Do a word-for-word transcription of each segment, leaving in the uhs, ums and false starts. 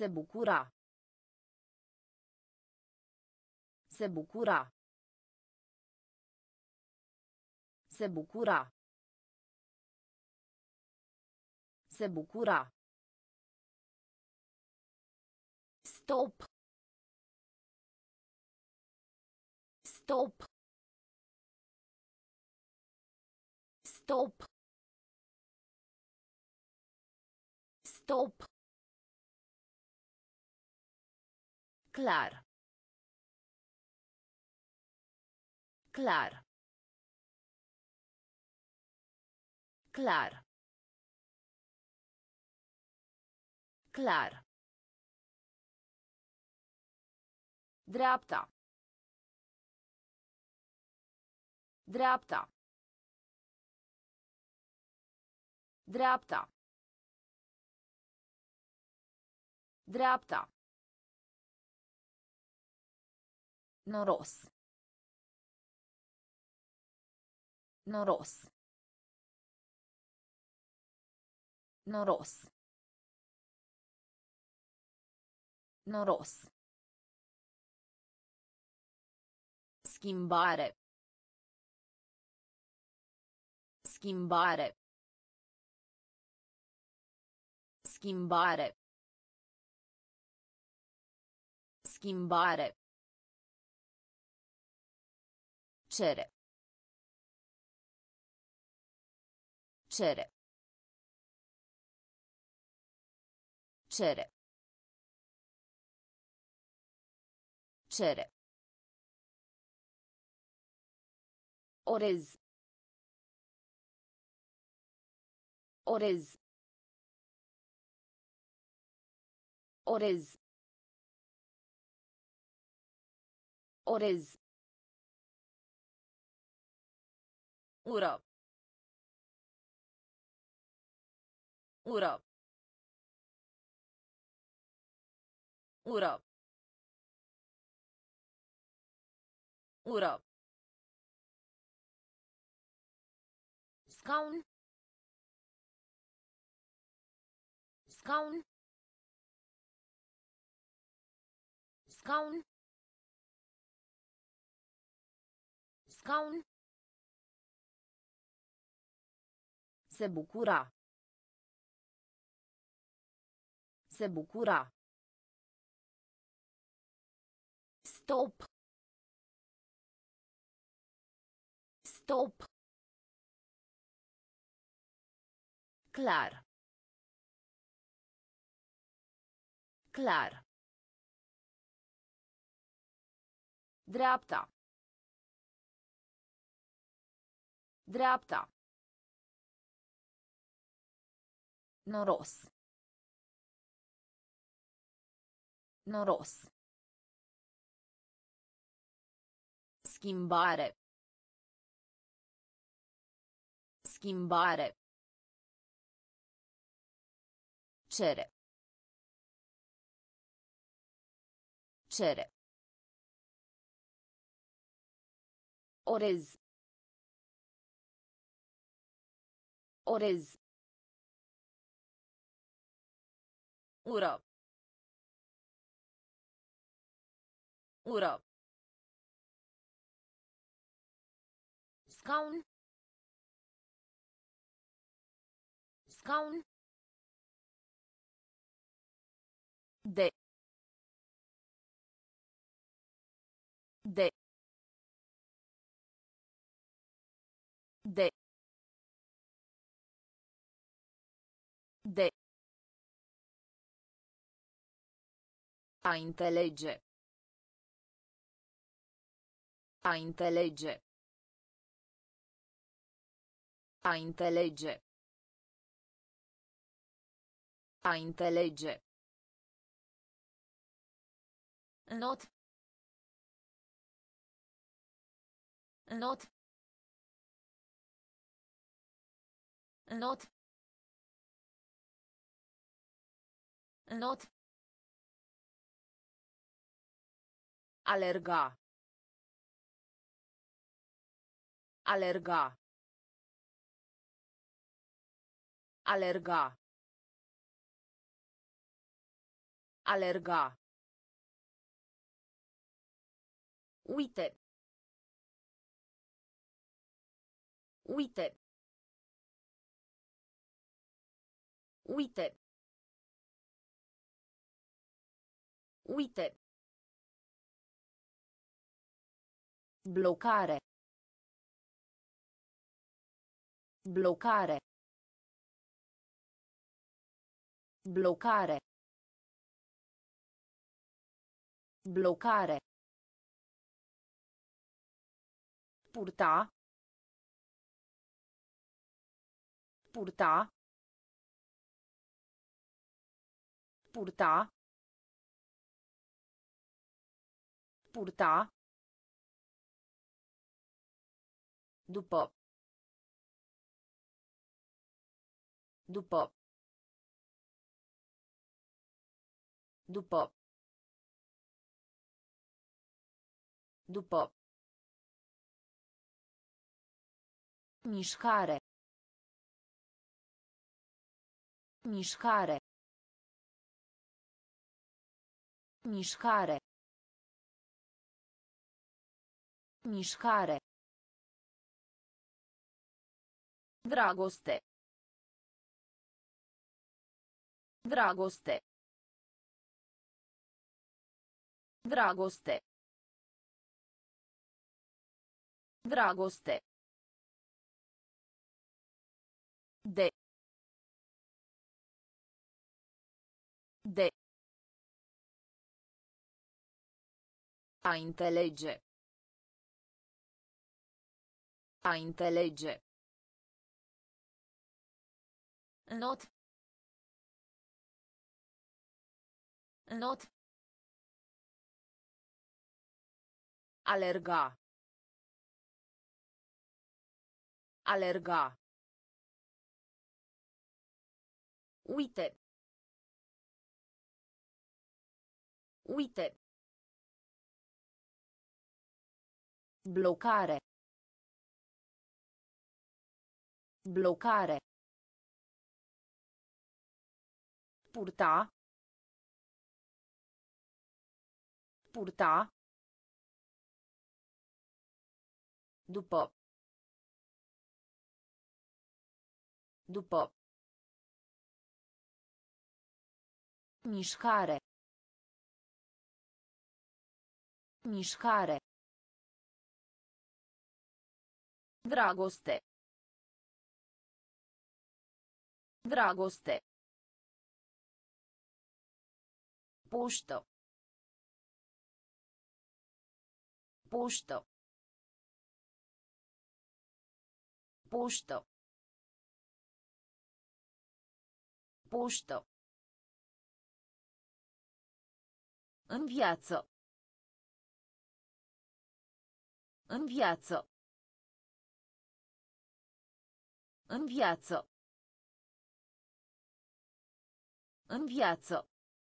Se bucura. Se bucura. Se bucura. Se bucura. Stop. Stop. Stop. Stop. Clar. Clar. Clar. Clar. Dreapta. Dreapta. Dreapta. Dreapta. Noros. Noros. Noros. Noros. Schimbare. Schimbare. Schimbare. Schimbare. Cere. Cere. Cere. Cere. Orez. Orez. Orez. Orez. Ură. Ură. Ură. Ură. Scaun. Scaun. Scaun. Scaun. Se bucura. Se bucura. Stop. Stop. Clar. Clar. Dreapta. Dreapta. Noros. Noros. Schimbare. Schimbare. Cere. Cere. Orez. Orez. Ură. Ură. Scaun. Scaun. De. De. De. De. A înțelege. A înțelege. A înțelege. A înțelege. Not. Not. Not. Not. Alerga. Alerga. Alerga. Alerga. Uite. Uite. Uite. Uite. Blocare. Blocare. Blocare. Blocare. Purta. Purta. Purta. Purta. După. După. După. După. Mișcare. Mișcare. Mișcare. Mișcare. Dragoste. Dragoste. Dragoste. Dragoste. De. De. A înțelege. A înțelege. Not. Not. Alerga. Alerga. Uite. Uite. Blocare. Blocare. Purta. Purta. După. După. Mișcare. Mișcare. Dragoste. Dragoste. Poștă. Poștă. Poștă. Poștă. În viață. În viață. În viață. În viață.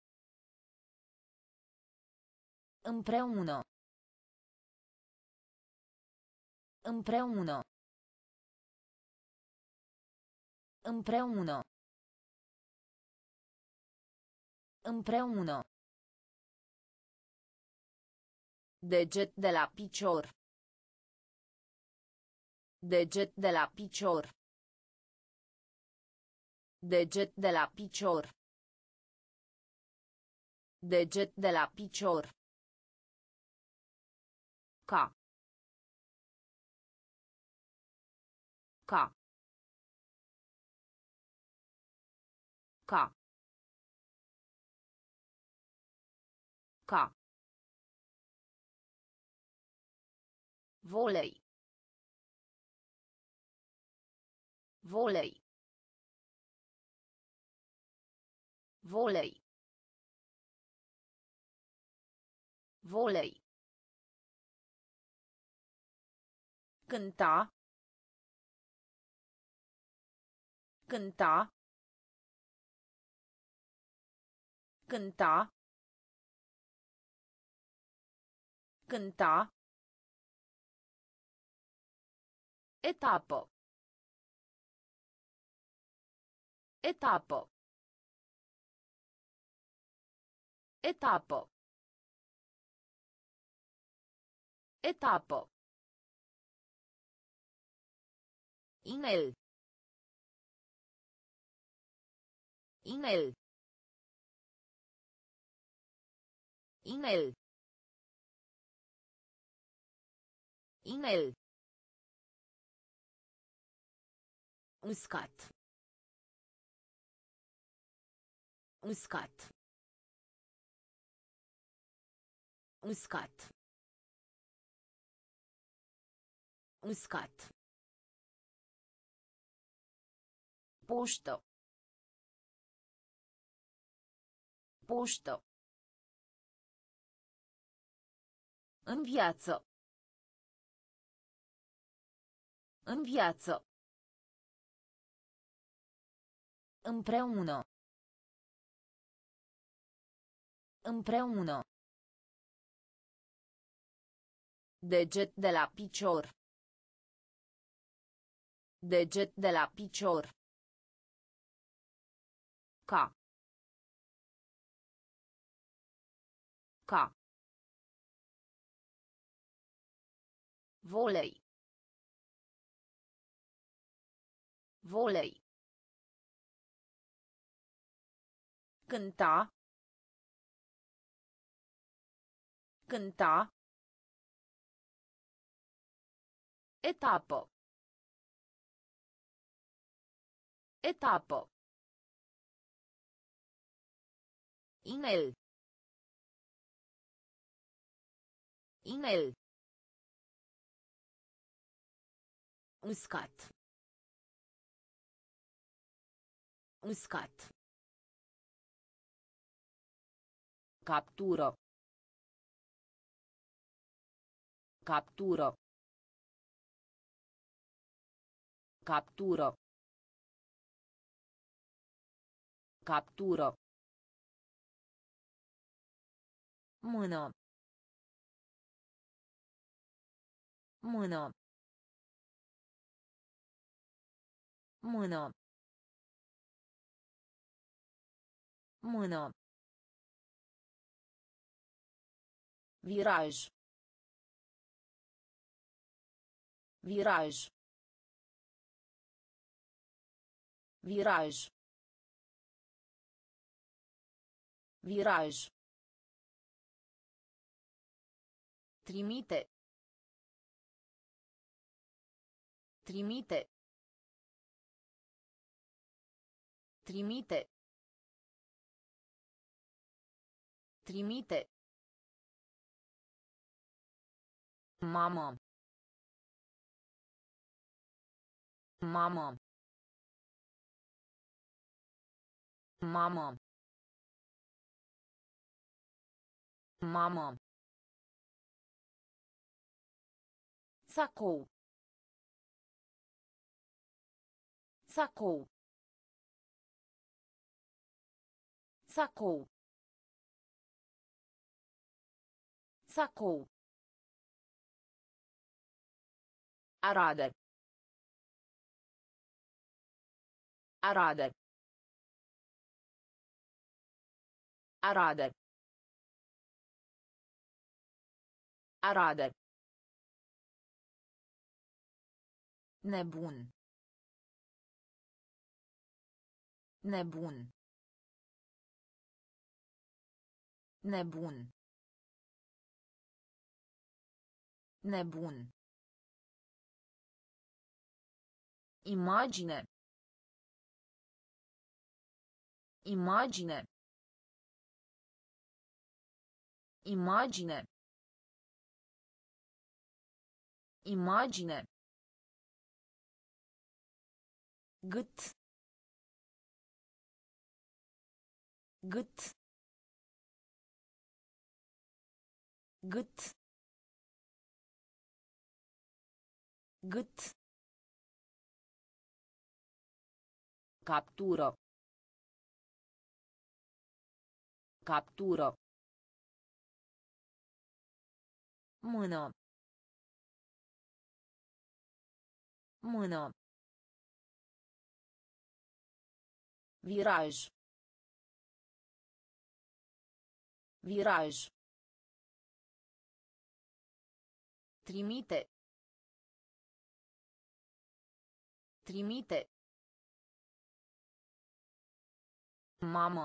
Împreună. Împreună. Împreună. Împreună. Deget de la picior. Deget de la picior. Deget de la picior. Deget de la picior. Ca. Ca. Ca. Ca. Volei. Volei. Volei. Volei. Cânta. Cânta. Cânta. Cânta. Etapă. Etapă. Etapă. Etapă. Inel. Inel. Inel. Inel. Uscat. Uscat. Uscat. Uscat. Poștă. Poștă. În viață. În viață. Împreună. Împreună. Deget de la picior. Deget de la picior. Ca. Ca. Volei. Volei. Cânta. Cânta. Etapă. Etapă. Inel. Inel. Uscat. Uscat. Captură. Captură. Captură. Captură. Mână. Mână. Mână. Mână. Viraj. Viraj. Viraj. Viraj. Trimite. Trimite. Trimite. Trimite. Mamă. Mamă. Mamă. Mamă. Sacou. Sacou. Sacou. Sacou. Arade. Arade. Arade. Arade. Nebun. Nebun. Nebun. Nebun. Imagine. Imagine. Imagine. Imagine. Gât. Gât. Gât. Gât. Captură. Captură. Mână. Mână. Viraj. Viraj. Trimite. Trimite. Mamă.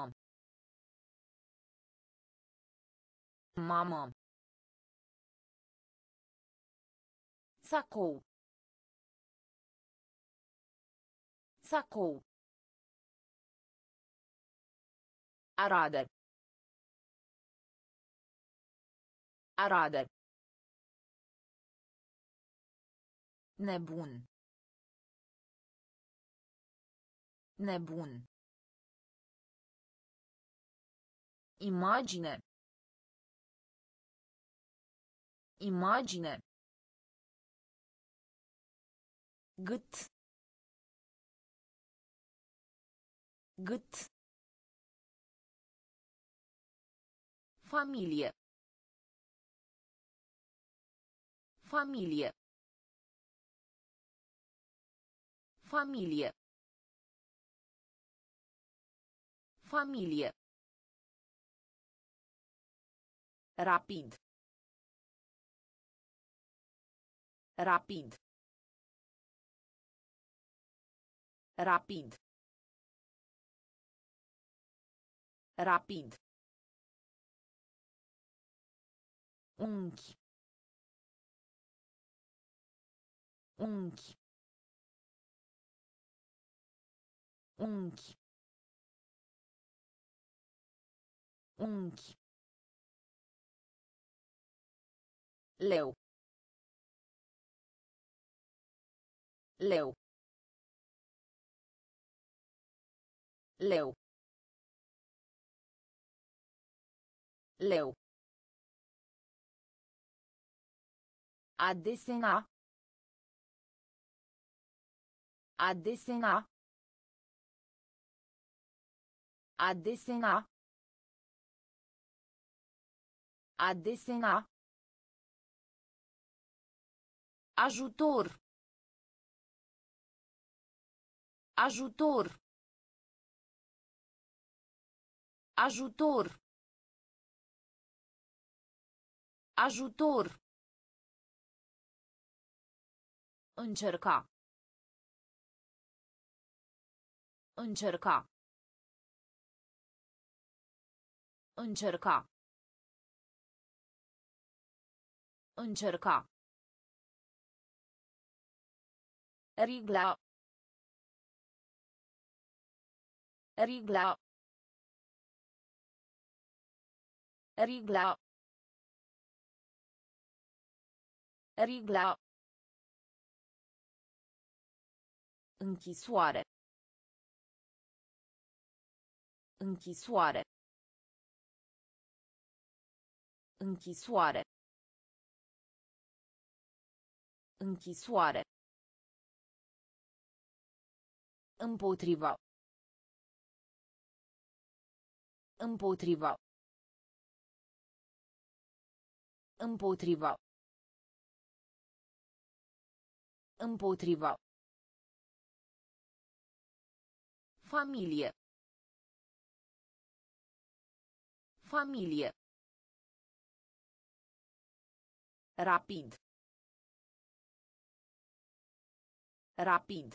Mamă. Sacou. Sacou. Arade. Arade. Nebun. Nebun. Imagine. Imagine. Gât. Gât. Familie. Familie. Familie. Familie. Rapid. Rapid. Rapid. Rapid. Unchi. Unchi. Unchi. Unchi. Leu. Leu. Leu. Leu. A desena. A desena. A desena. A desena. Ajutor. Ajutor. Ajutor. Ajutor. Încerca. Încerca. Încerca. Încerca. Rigla. Rigla. Rigla. Rigla. Închisoare. Închisoare. Închisoare. Închisoare. Împotriva. Împotriva. Împotriva. Împotriva. Familie. Familie. Rapid. Rapid.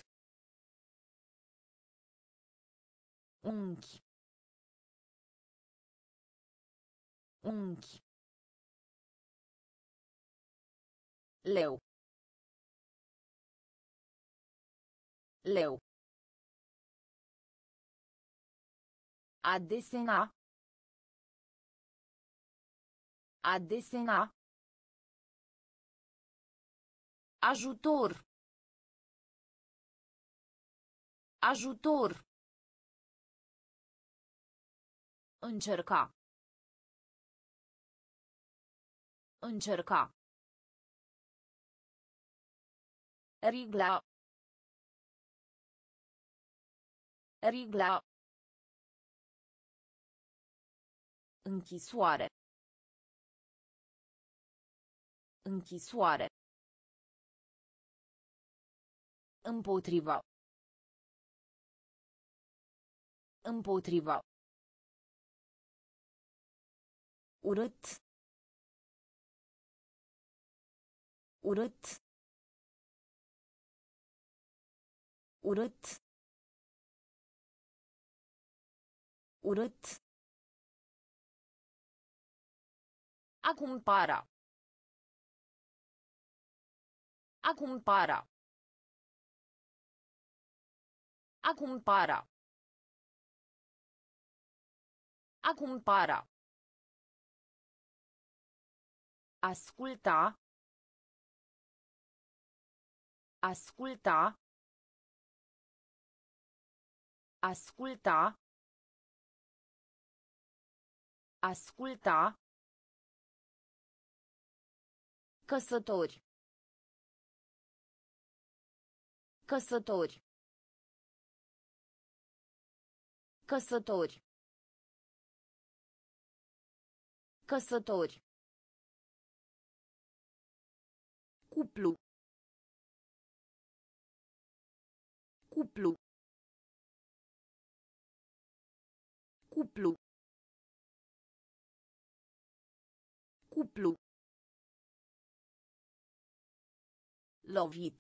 Unchi. Unchi. Leu. Leu. A desena. A desena. Ajutor. Ajutor. Încerca. Încerca. Rigla. Rigla. Închisoare. Închisoare. Împotriva. Împotriva. Urât. Urât. Urât. Urât. A cumpăra. A cumpăra. A cumpăra. A cumpăra. Asculta. Asculta. Asculta. Asculta. Căsători. Căsători. Căsători. Căsători. Cuplu. Cuplu. Cuplu. Cuplu. Lovit.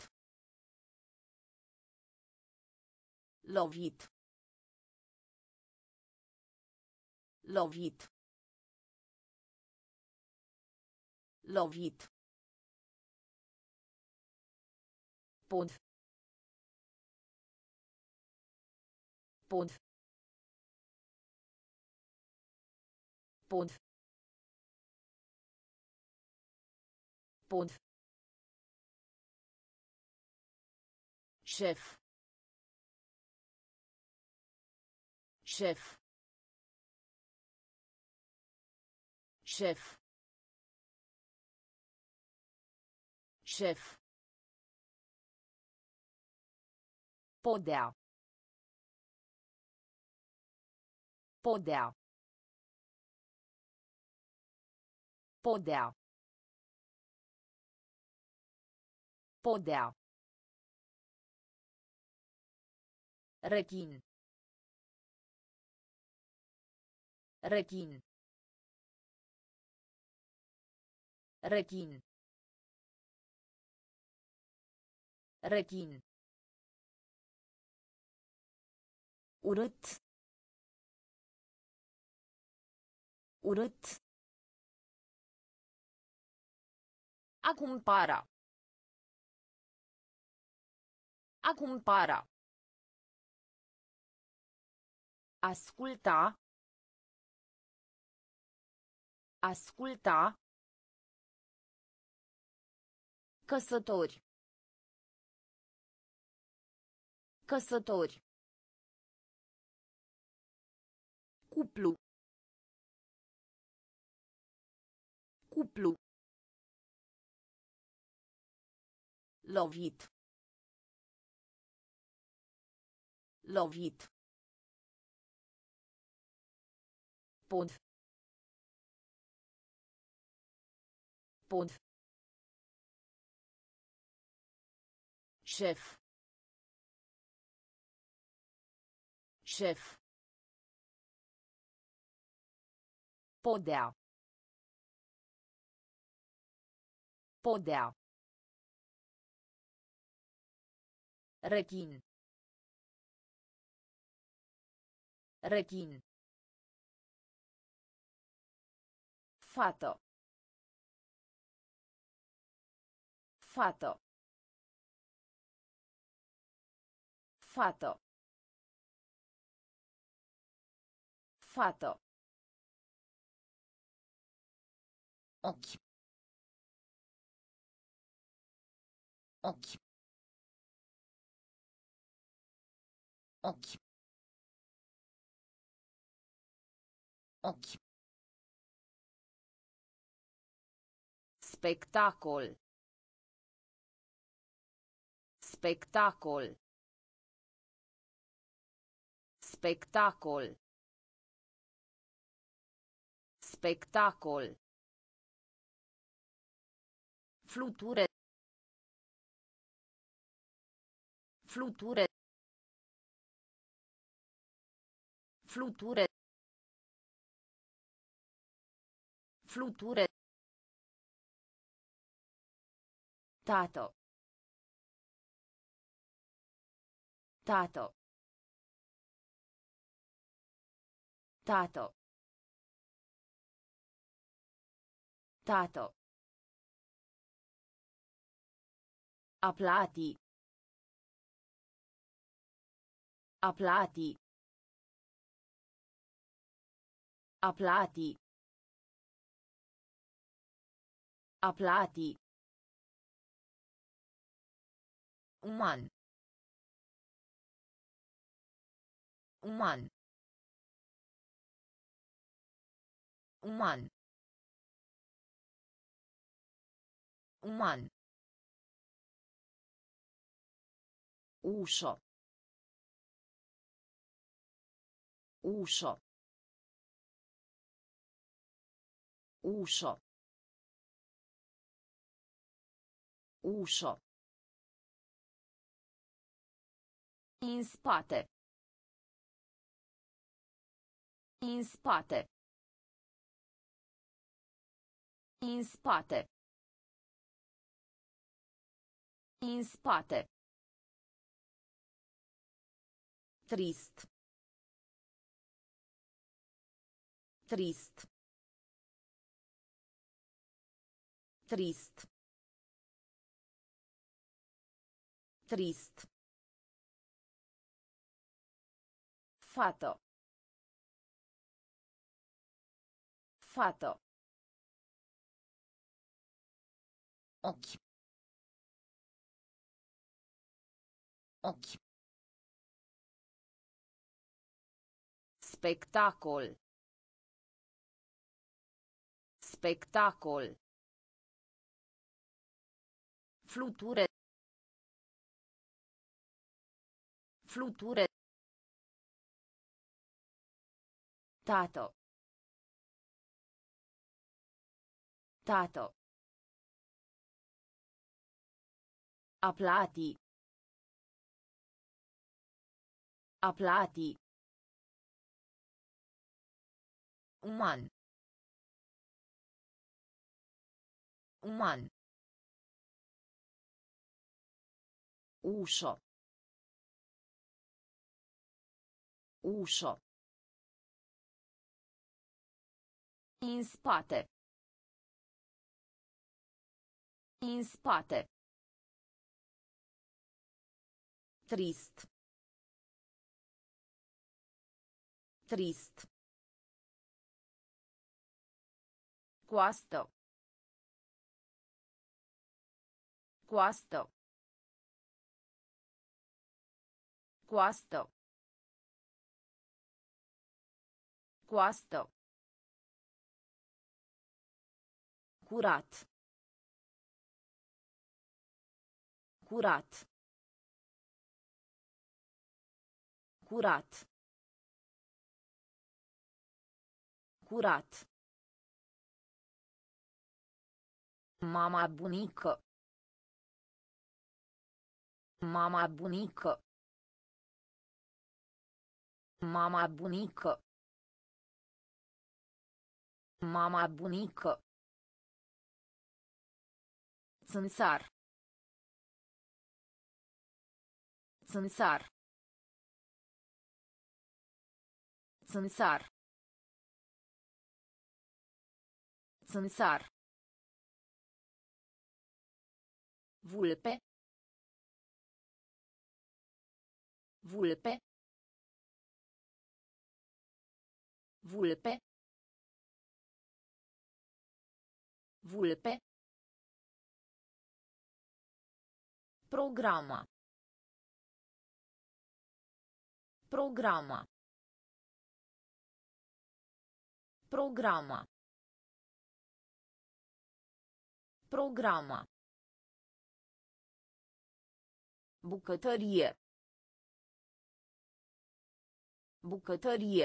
Lovit. Lovit. Lovit. Pod. Pod. Pod. Pod. Șef. Șef. Șef. Șef. Podea. Podea. Podea. Podea. Rechin. Rechin. Rechin. Rechin. Urât. Urât. A cumpăra. A cumpăra. Asculta. Asculta. Căsători. Căsători. Cuplu. Cuplu. Lovit. Lovit. Pod. Pod. Șef. Șef. Podea. Podea. Rechin. Rechin. Fată. Fată. Fată. Fată. Ochi. Ochi. Ochi. Ochi. Spectacol. Spectacol. Spectacol. Spectacol. Fluture. Fluture. Fluture. Fluture. Tato. Tato. Tato. Tato. Aplati. Aplati. Aplati. Aplati. Uman. Uman. Uman. Uman. Ușo. Ușo. Ușo. Ușo. În spate. În spate. În spate. În spate. Trist. Trist. Trist. Trist. Fată. Fată. Ochi. Ochi. Spectacol. Spectacol. Fluture. Fluture. Tato. Tato. Aplati. Aplati. Uman. Uman. Ușo. Ușo. În spate. În spate. Trist. Trist. Coastă. Coastă. Coastă. Coastă. Curat. Curat. Curat. Curat. Mama bunică. Mama bunică. Mama bunică. Mama bunică. Țânțar. Țânțar. Țânțar. Țânțar. Vulpe. Vulpe. Vulpe. Vulpe. Programa. Programa. Programa. Programa. Bucătărie. Bucătărie.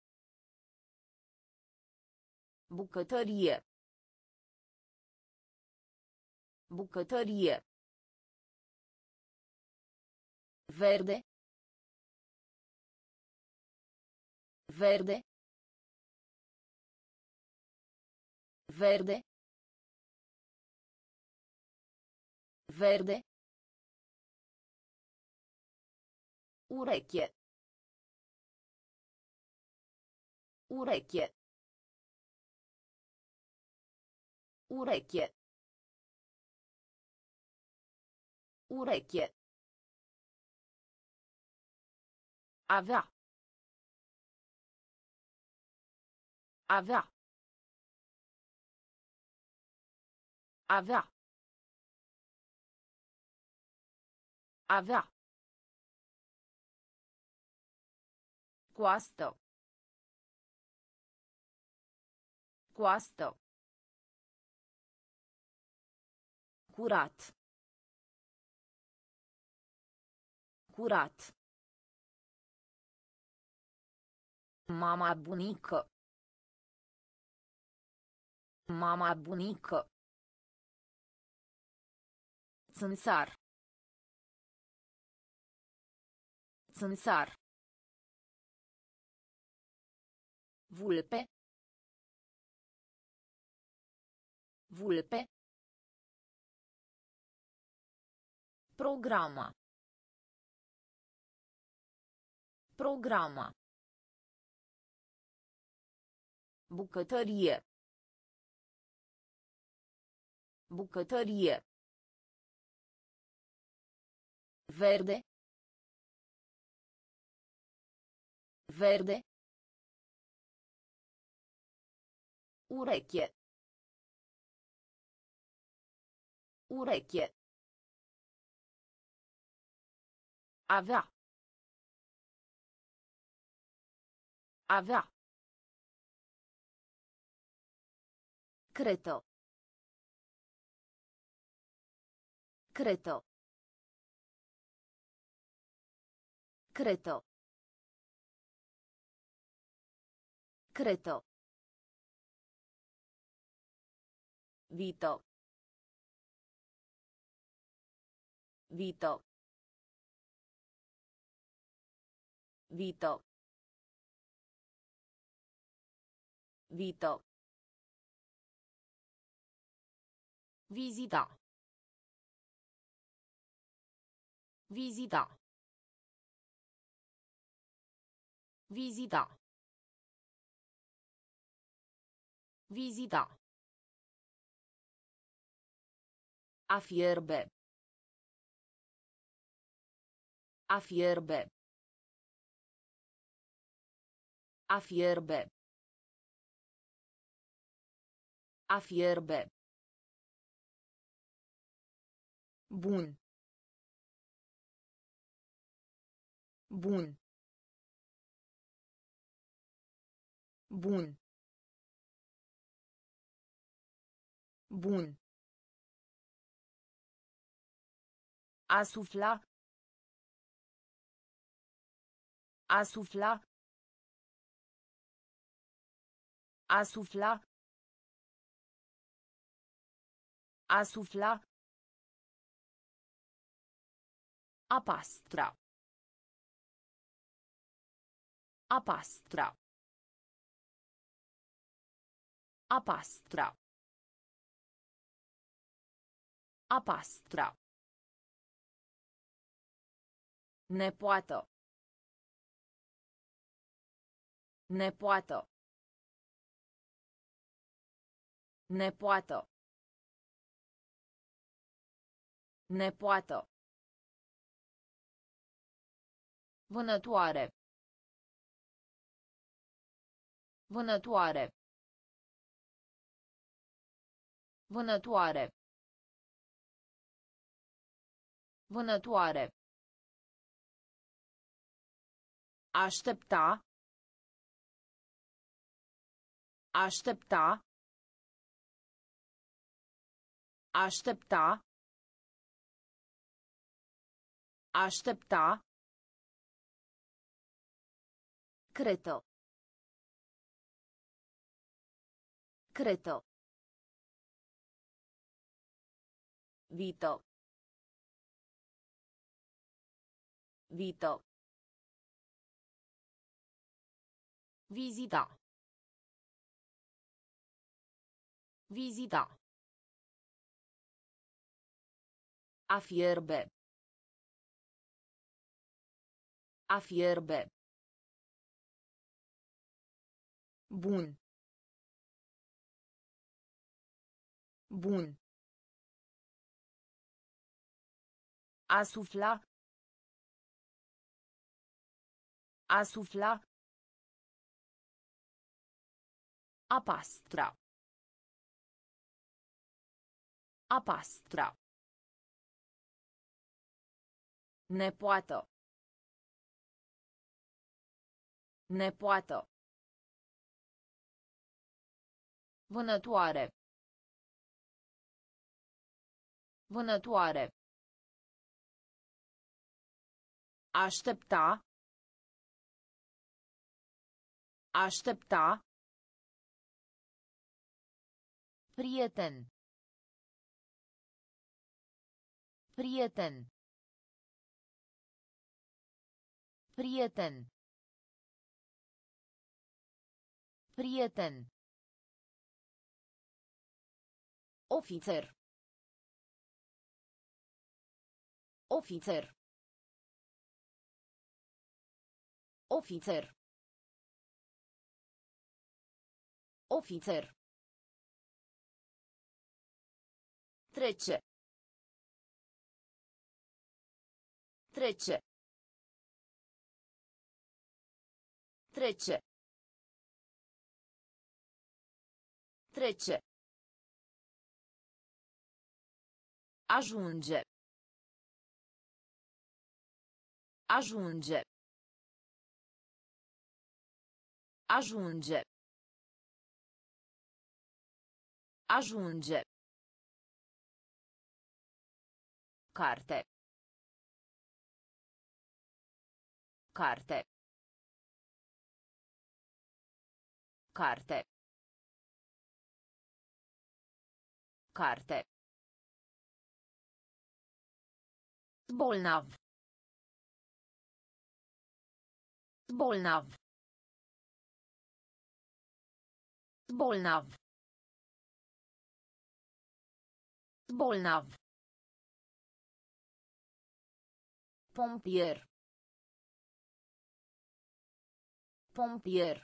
Bucătărie. Bucătărie. Verde. Verde. Verde. Verde. Ureche. Ureche. Ureche. Ureche. Avea. Avea. Avea. Avea. Coastă. Coastă. Curat. Curat. Mama bunică. Mama bunică. Țânțar. Țânțar. Vulpe. Vulpe. Programa. Programa. Bucătărie. Bucătărie. Verde. Verde. Ureche. Ureche. Avea. Avea. Creto. Creto. Creto. Creto. Vito. Vito. Vito. Vito. Visita. Visita. Visita. Visita. A fierbe. A fierbe. A fierbe. A fierbe. Bun. Bun. Bun. Bun. A sufla. A sufla. A sufla. A sufla. A pastra. A pastra. A pastra. A pastra. Nepoată. Nepoată. Nepoată. Nepoată. Vânătoare. Vânătoare. Vânătoare. Vânătoare. Aștepta. Aștepta. Aștepta. Aștepta. Creto. Creto. Vito. Vito. Visita. Vizita. A fierbe. A fierbe. Bun. Bun. A sufla. A sufla. A pastra. A pastra. Nepoată. Nepoată. Vânătoare. Vânătoare. Aștepta. Aștepta. Prieten. Prieten. Prieten. Prieten. Ofițer. Ofițer. Ofițer. Ofițer. Trece. Trece. Trece. Trece. Ajunge. Ajunge. Ajunge. Ajunge. Carte. Carte. Carte. Carte. Bolnav. Bolnav. Bolnav. Bolnav. Pompier. Pompier.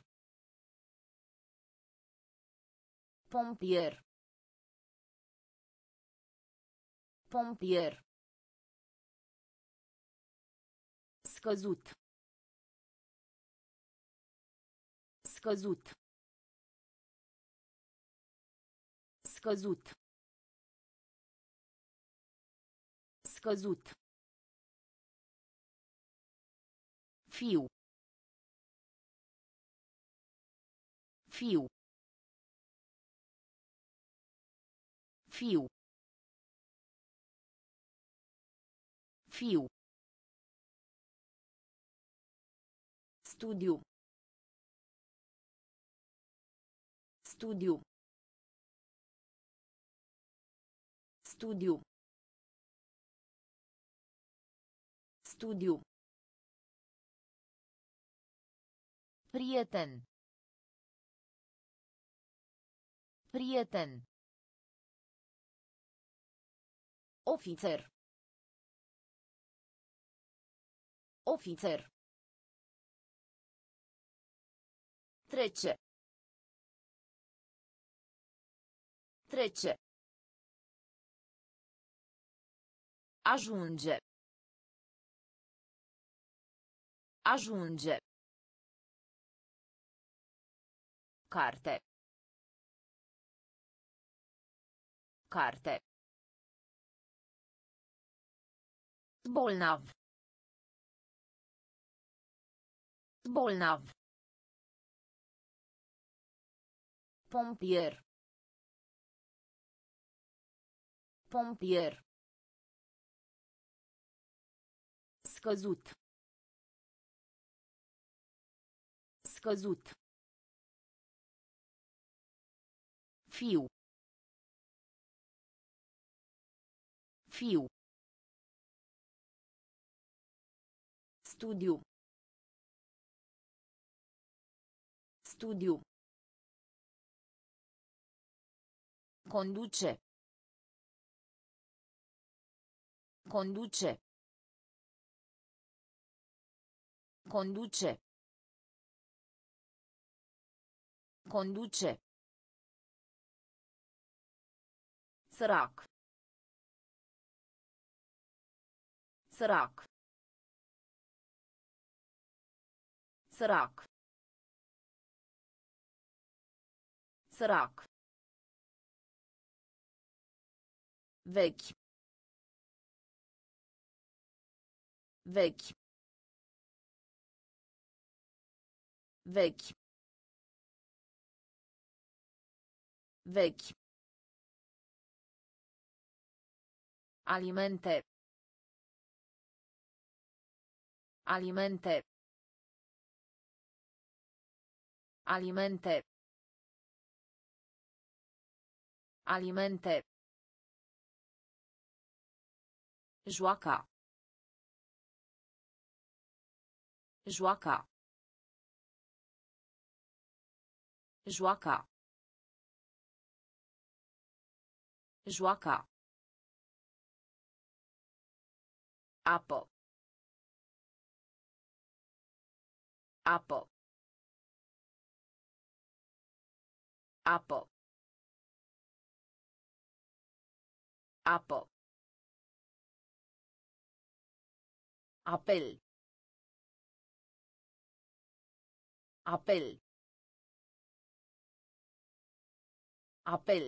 Pompier. Pompier. Scăzut. Scăzut. Scăzut. Scăzut. Fiu. Fiu. Fiu. Fiu. Studiu. Studiu. Studiu. Studiu. Prieten. Prieten. Ofițer. Ofițer. Trece. Trece. Ajunge. Ajunge. Carte. Carte. Bolnav. Bolnav. Pompier. Pompier. Scăzut. Scăzut. Fiu. Fiu. Studiu. Studiu. Conduce. Conduce. Conduce. Conduce. Sărac. Sărac. Sărac. Sărac. Vechi. Vechi. Vechi. Vechi. Alimente. Alimente. Alimente. Alimente. Joaca. Joaca. Joaca. Joaca. Apă. Apă. Apă. Apă. Apel. Apel. Apel.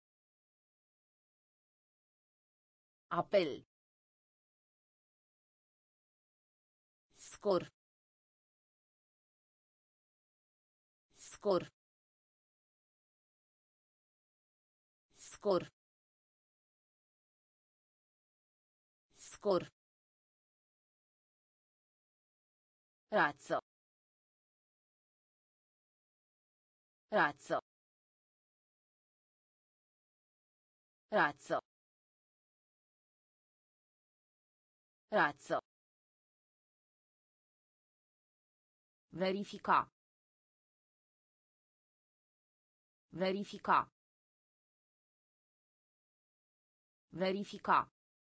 Apel. Scor. Scor. Scor. Scor. Razzo. Razzo. Razzo. Razzo. Verifica. Verifica. Verifica.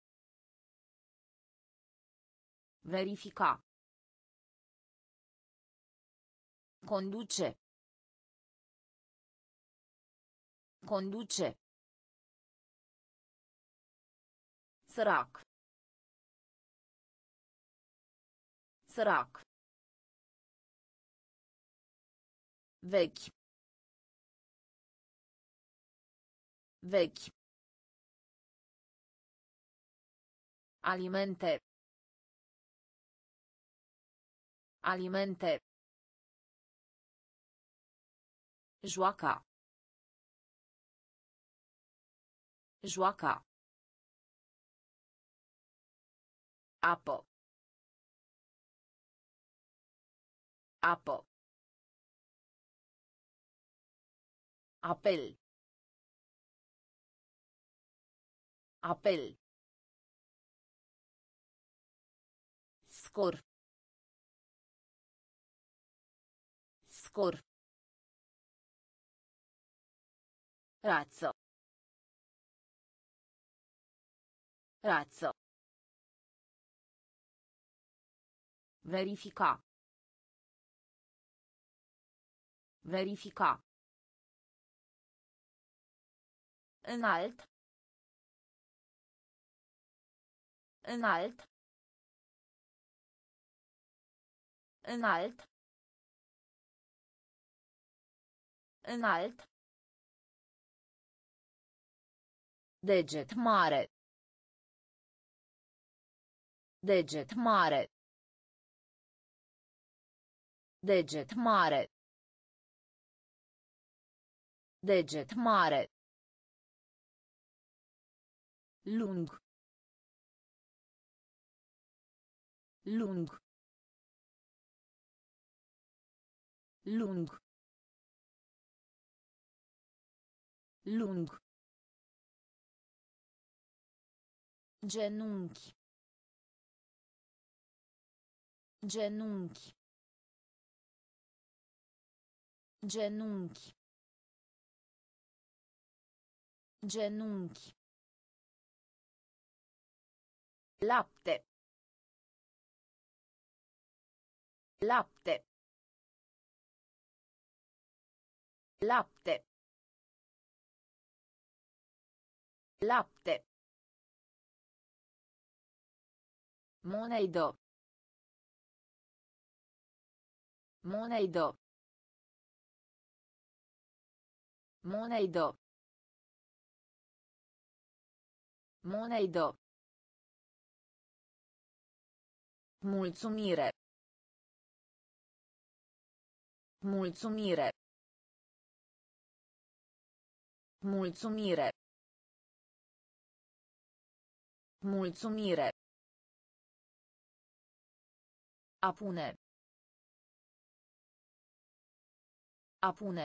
Verifica. Conduce. Conduce. Sărac. Sărac. Vechi. Vechi. Alimente. Alimente. Joaca. Joaca. Apă. Apă. Apel. Apel. Scor. Scor. Razzo. Razzo. Verifica. Verifica. Înalt. Înalt. Înalt. Înalt. Deget mare. Deget mare. Deget mare. Deget mare. Lung. Lung. Lung. Lung. Genunchi. Genunchi. Genunchi. Genunchi. Lapte. Lapte. Lapte. Lapte. Monedă. Monedă. Monedă. Monedă. Mulțumire. Mulțumire. Mulțumire. Mulțumire. A pune. A pune.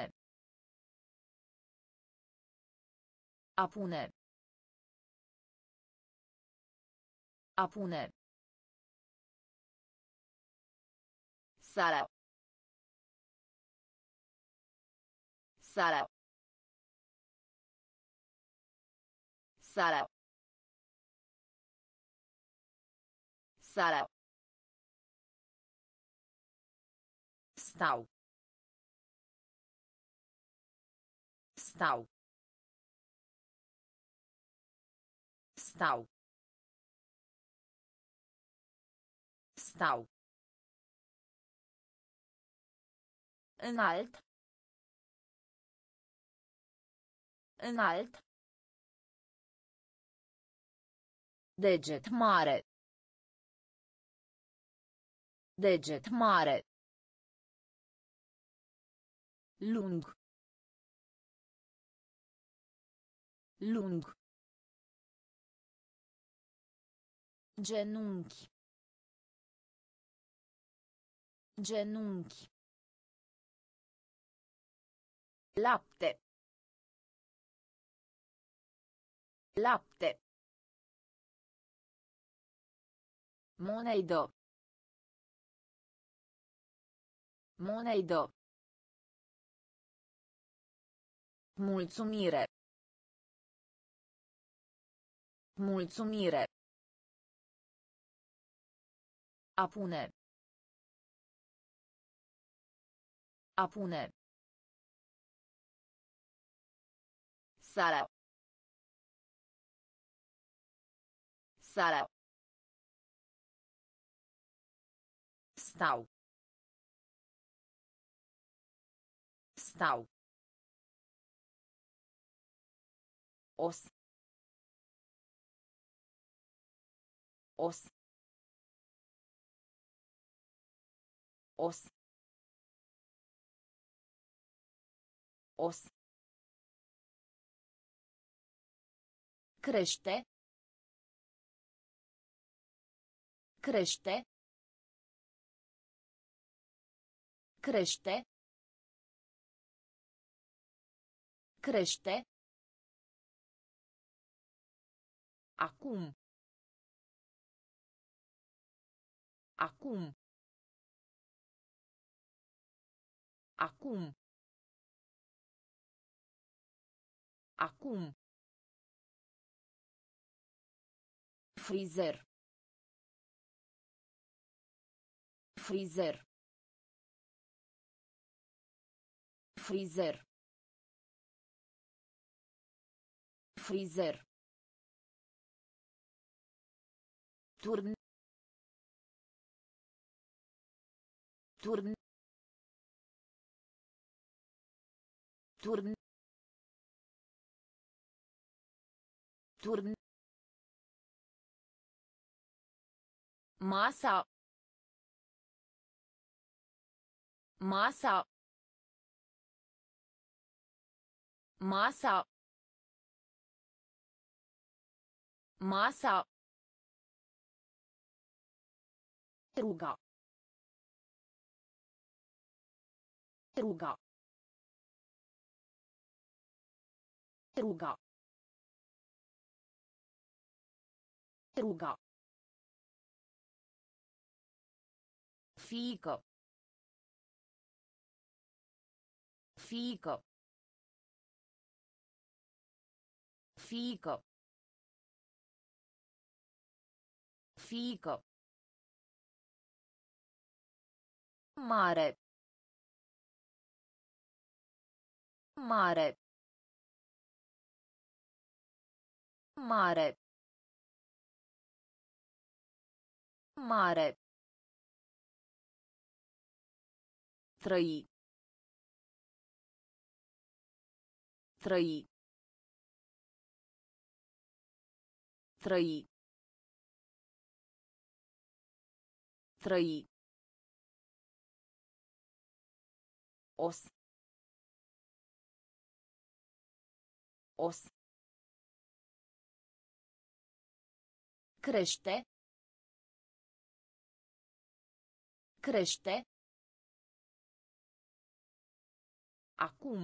A pune. A pune. Sala. Sala. Sala. Sala. Stau. Stau. Stau. Stau. Înalt. Înalt. Deget mare. Deget mare. Lung. Lung. Genunchi. Genunchi. Lapte. Lapte. Monedă. Monedă. Mulțumire. Mulțumire. A pune. A pune. Sala. Sala. Stau. Stau. Os. Os. Os. Os. Crește. Crește. Crește. Crește. Acum. Acum. Acum. Acum. Frizer. Frizer. Frizer. Frizer. Turn. Turn. Turn. Turn. Masa. Masa. Masa. Masa. Ruga. Ruga. Ruga. Ruga. Fiică. Fiică. Fiică. Fiică. Mare. Mare. Mare. Mare. Trăi. Trăi. Trăi. Trăi. Os. Os. Crește. Crește. Acum.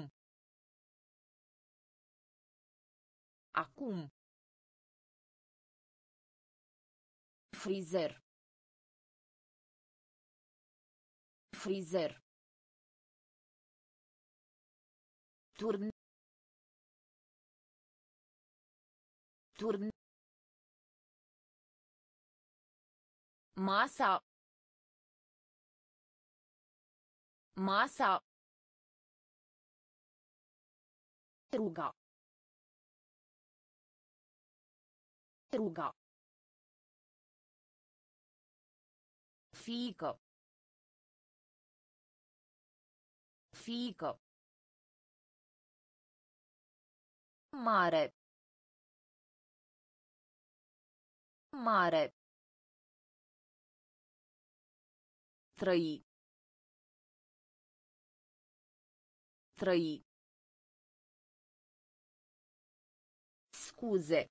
Acum. Frizer. Frizer. Turn. Turn. Masa. Masa. Ruga. Ruga. Fiică. Fiică. Mare. Mare. Trăi. Trăi. Scuze.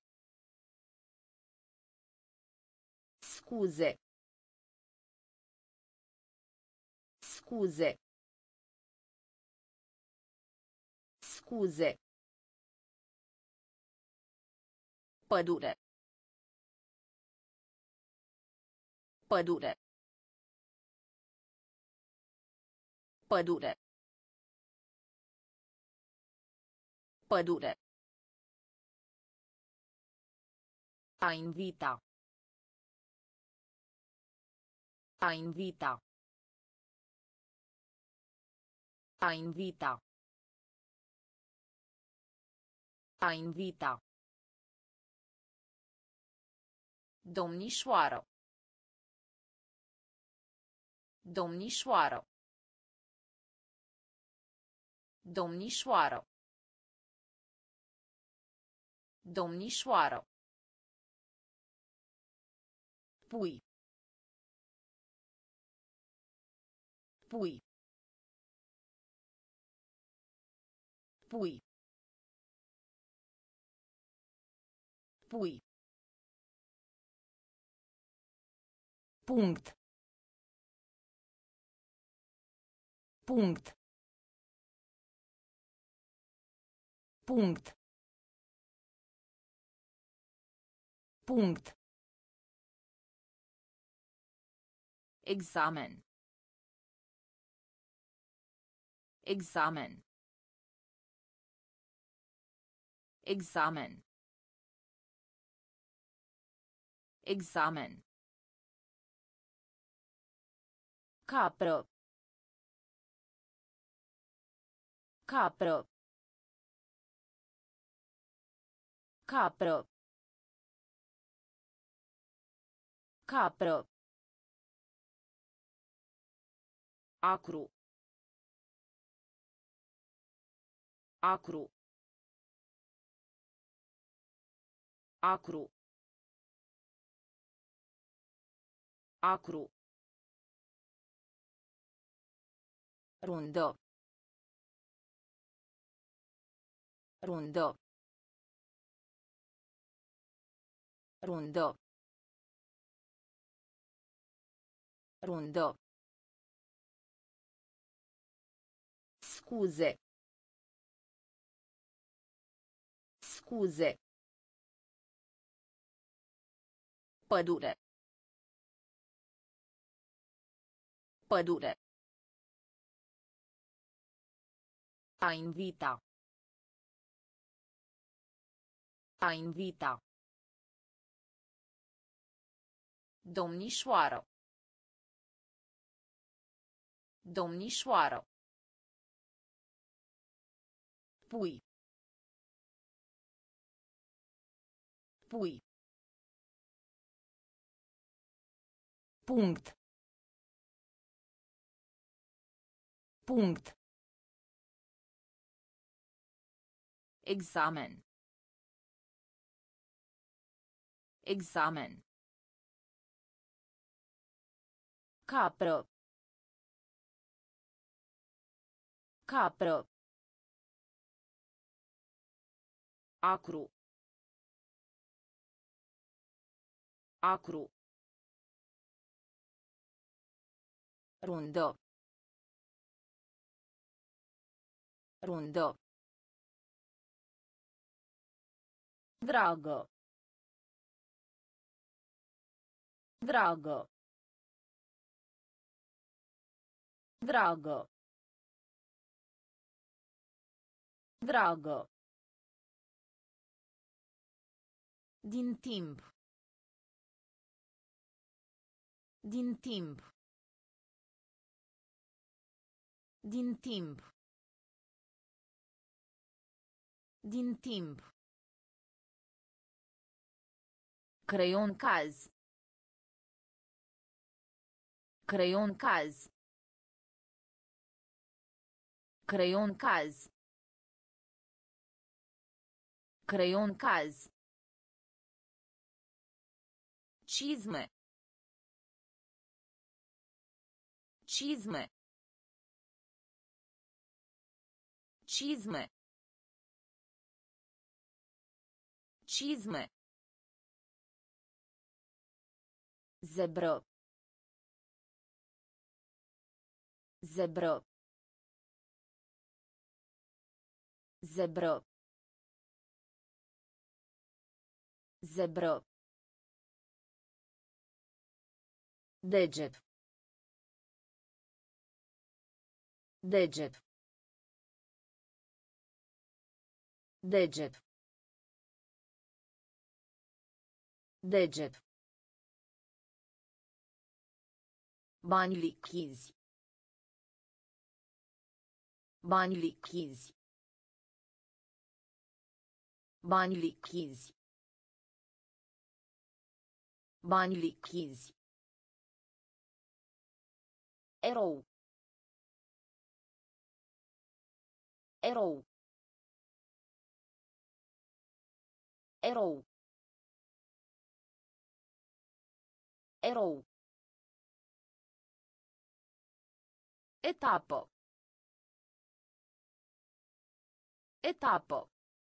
Scuze. Scuze. Scuze. Pădure. Pădure. Pădure. Pădure. A invita. A invita. A invita. A invita. Domnișoară. Domnișoară. Domnișoară. Domnișoară. Pui. Pui. Pui. Pui. Punct. Punct. Punct. Punct. Examen. Examen. Examen. Examen. Capră. Capră. Capră. Capră. Acru. Acru. Acru. Acru. Rundă. Rundă. Rundă. Rundă. Scuze. Scuze. Pădure. Pădure. A invita. A invita. Domnișoară. Domnișoară. Pui. Pui. Punct. Punct. Examen. Examen. Capră. Capră. Acru. Acru. Rundă. Rundă. Dragă. Dragă. Dragă. Dragă. Din timp. Din timp. Din timp. Din timp. Creion caz. Creion caz. Creion caz. Creion caz. Cizme. Cizme. Cizme. Cizme. Zebră. Zebră. Zebră. Zebră. Deget. Deget. Deget. Deget. Bani lichizi. Bani lichizi. Bani lichizi. Bani lichizi. Erou. Erou. Erou. Erou. Etapă. Etapă.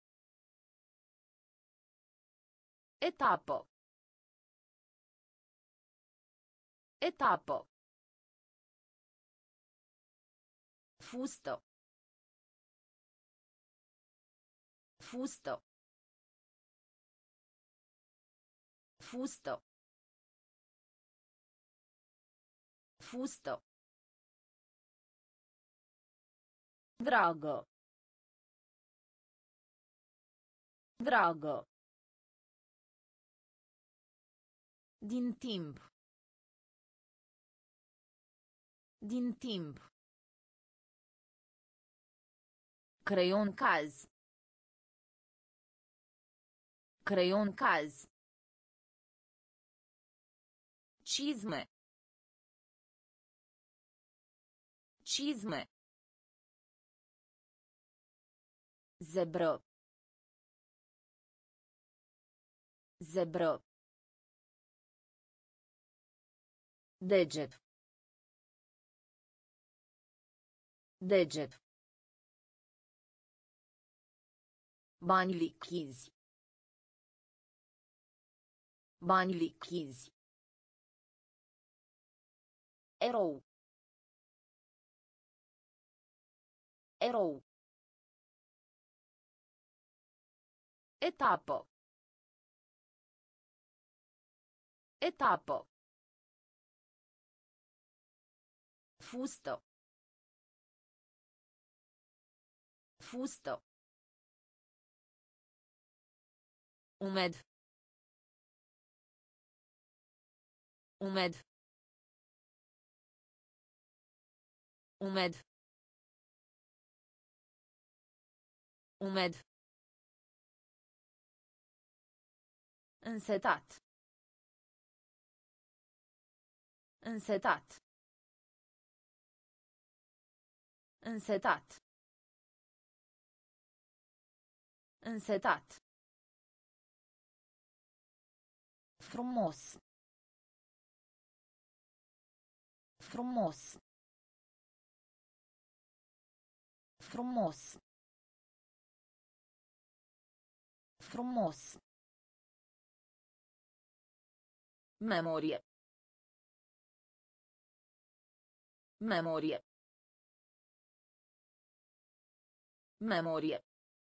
Etapă. Etapă. Fustă. Fustă. Fustă. Fustă. Dragă. Dragă. Din timp. Din timp. Creion caz. Creion caz. Cizme. Cizme. Zebră. Zebră. Deget. Deget. Bani lichizi. Bani lichizi. Erou. Erou. Etapă. Etapă. Fustă. Fustă. Umed. Umed. Umed. Umed. Însetat. Însetat. Însetat. Însetat. Frumos. Frumos. Frumos. Frumos. Memorie. Memorie. Memorie.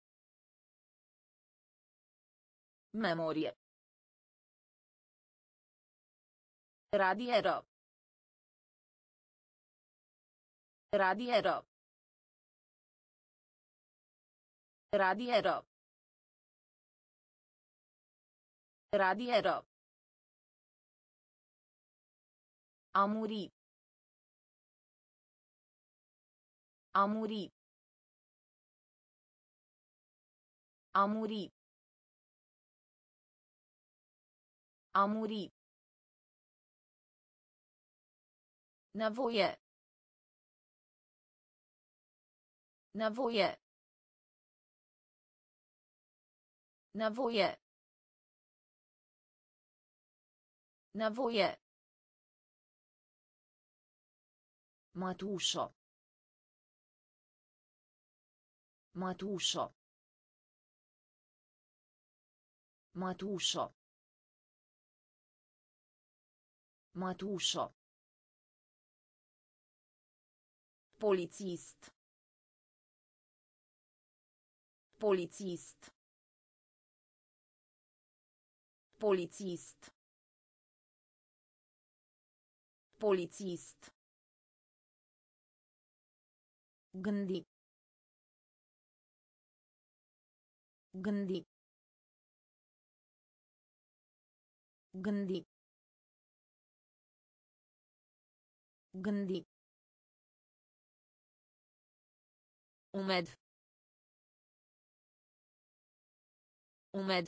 Memorie. Radiero. Radiero. Radiero. Radiero. A muri. A muri. A muri. A muri. Nevoie. Nevoie. Nevoie. Nevoie. Mătușă. Mătușă. Mătușă. Mătușă. Polițist. Polițist. Polițist. Polițist. Gândi. Gândi. Gândi. Gândi. Umed. Umed.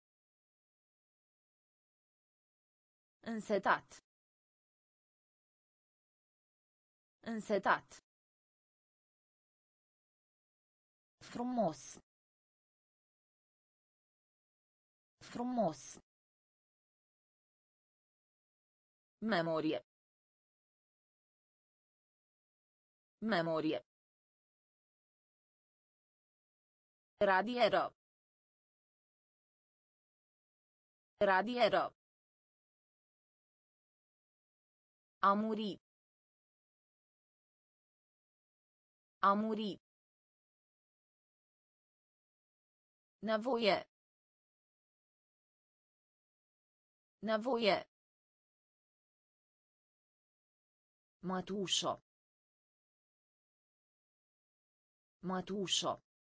Însetat. Însetat. Frumos. Frumos. Memorie. Memorie. Radiero. Radiero. A muri. A muri. Nevoie. Nevoie. Mătușă. Mătușă.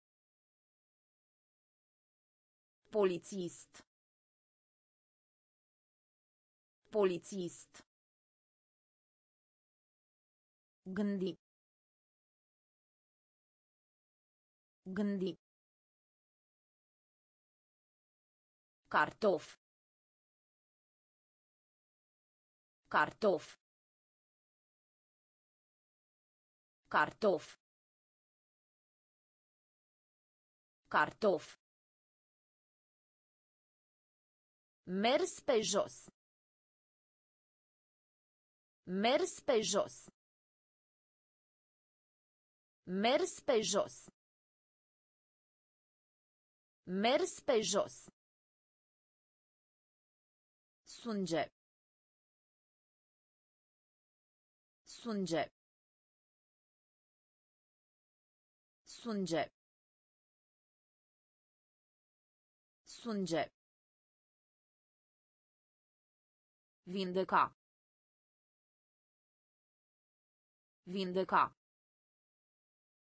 Polițist. Polițist. Gândi. Gândi. Cartof. Cartof. Cartof. Cartof. Mers pe jos. Mers pe jos. Mers pe jos. Mers pe jos. Sunge. Sunge. Sunge. Sunge. Vindeca. Vindeca.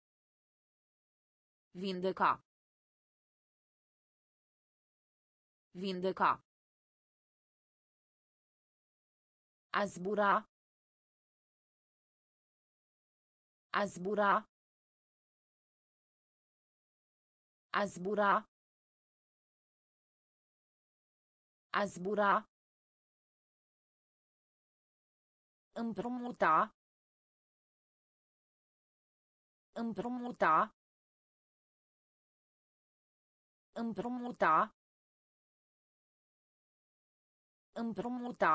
Vindeca. Vindeca. A zbura. A zbura. A zbura. A zbura. Împrumuta. Împrumuta. Împrumuta. Împrumuta.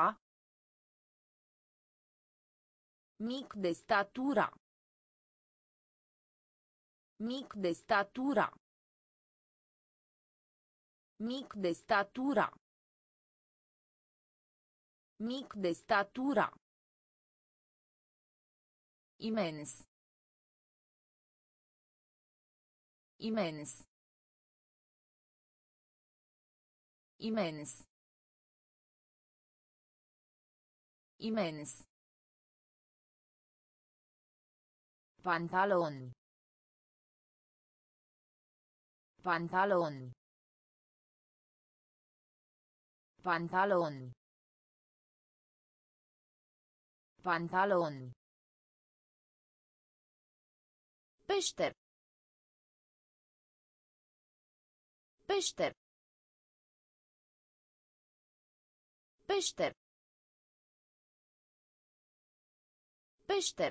Mic de statura. Mic de statura. Mic de statura. Mic de statura. Imens. Imens. Imens. Imens. Pantaloni. Pantaloni. Pantaloni. Pantaloni. Peșter. Peșter. Peșter. Peșter.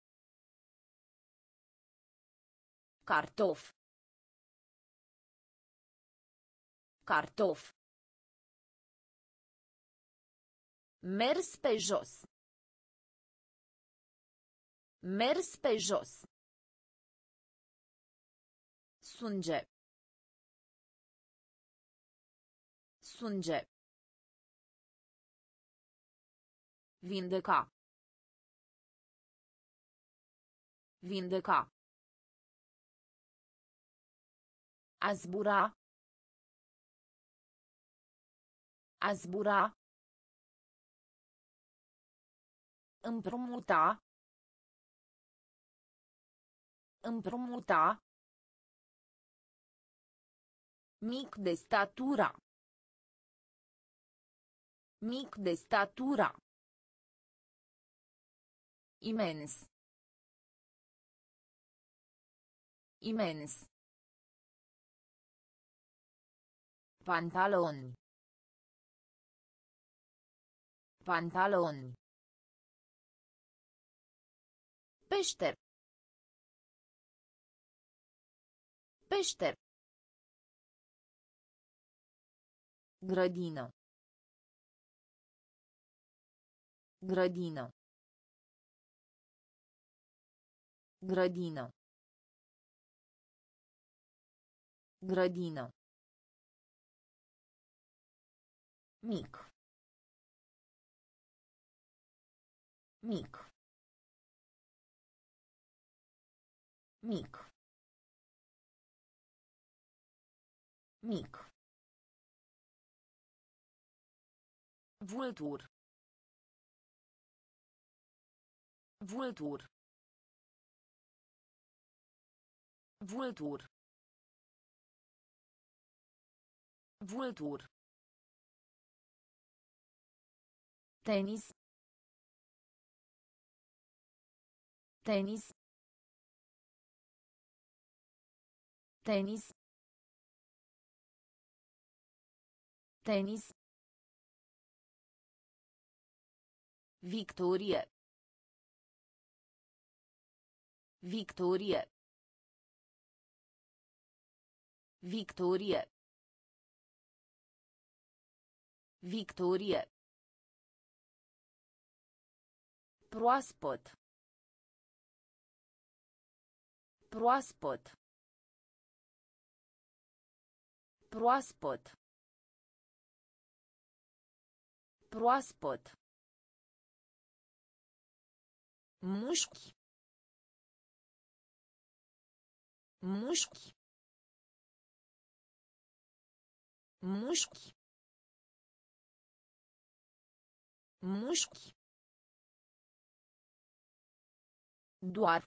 Cartof. Cartof. Mers pe jos. Mers pe jos. Sunge. Sunge. Vindeca. Vindeca. A zbura. A zbura. Împrumuta. Împrumuta. Mic de statura. Mic de statura. Imens. Imens. Pantaloni. Pantaloni. Peșter. Peșter. Grădină. Grădină. Grădină. Grădină. Mic. Mic. Mic. Mic. Vultur. Vultur. Vultur. Vultur. Tenis. Tenis. Tenis. Tenis. Victorie. Victorie. Victorie. Victorie. Proaspăt. Proaspăt. Proaspăt. Proaspăt. Mușchi. Mușchi. Mușchi. Mușchi. Doar.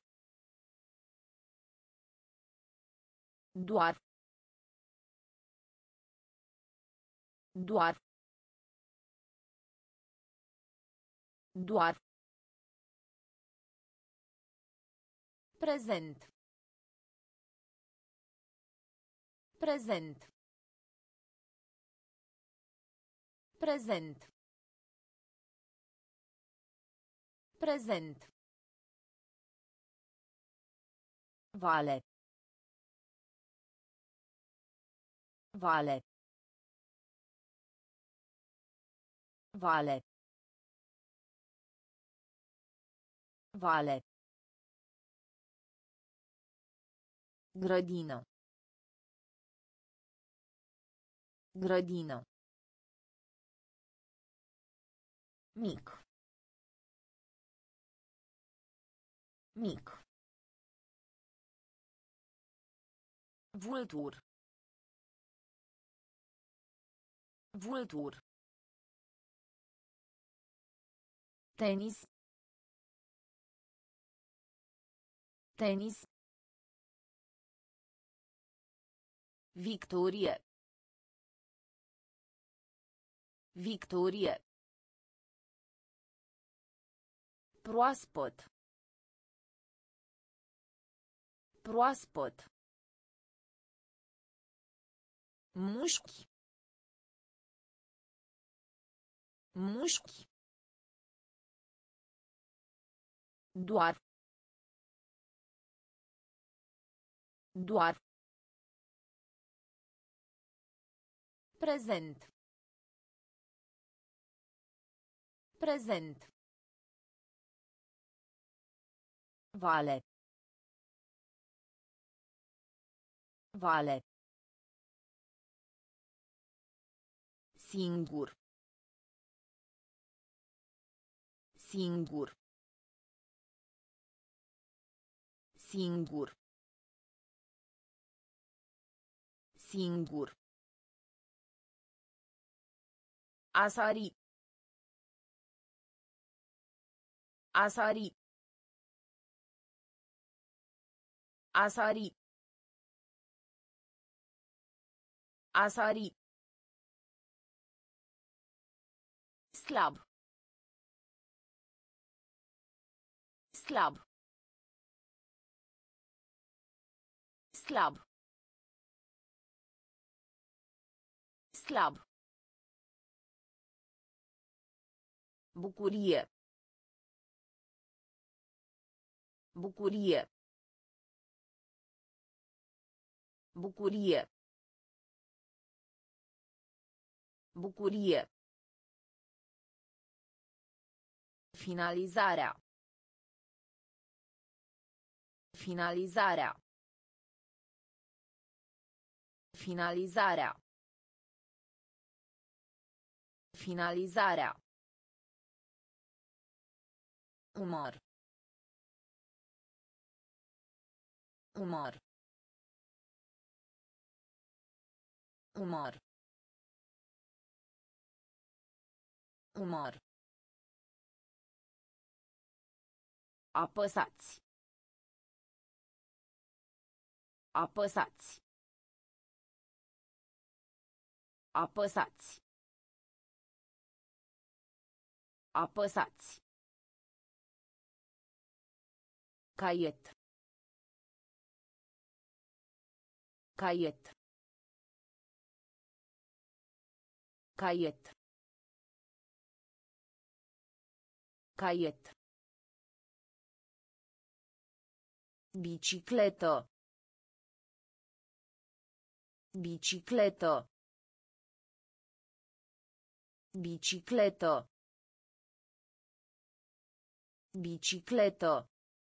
Doar. Doar. Doar. Prezent. Prezent. Prezent. Prezent. Vale. Vale. Vale. Vale. Grădină. Grădină. Mic. Mic. Vultur. Vultur. Tenis. Tenis. Victorie. Victorie. Proaspăt. Proaspăt. Mușchi. Mușchi. Doar. Doar. Prezent. Prezent. Vale. Vale. Singur. Singur. Singur. Singur. A sari. A sari. A sari. A sari. Slab. Slab. Slab. Slab. Bucurie. Bucurie. Bucurie. Bucurie. Finalizarea. Finalizarea. Finalizarea. Finalizarea. Umor. Umor. Umor. Umor. Apăsați. Apăsați. Apăsați. Apăsați. Caiet. Caiet. Caiet. Caiet. Bicicletă. Bicicletă. Bicicletă. Bicicletă.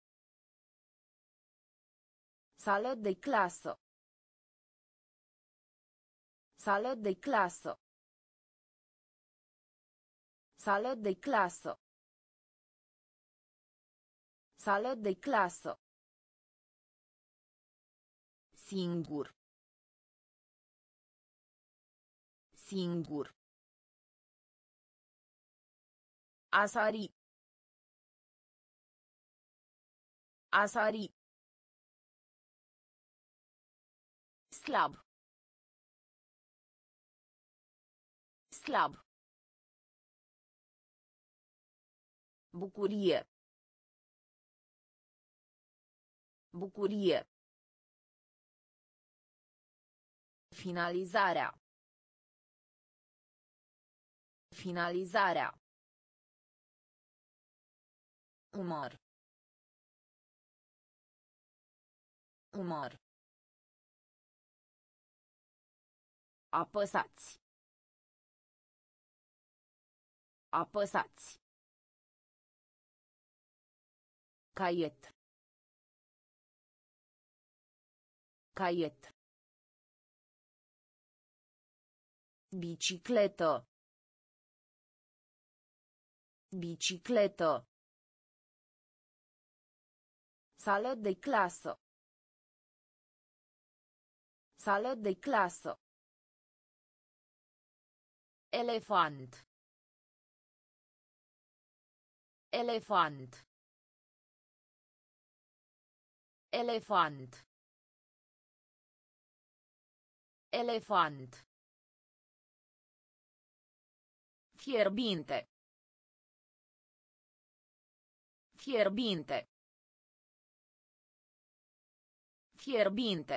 Sală de clasă. Sală de clasă. Sală de clasă. Sală de clasă. Singur. Singur. A sari. A sari. Slab. Slab. Bucurie. Bucurie. Finalizarea. Finalizarea. Umor. Umor. Apăsați. Apăsați. Caiet. Caiet. Bicicletă. Bicicletă. Sală de clasă. Sală de clasă. Elefant. Elefant. Elefant. Elefant. Fierbinte. Fierbinte. Fierbinte.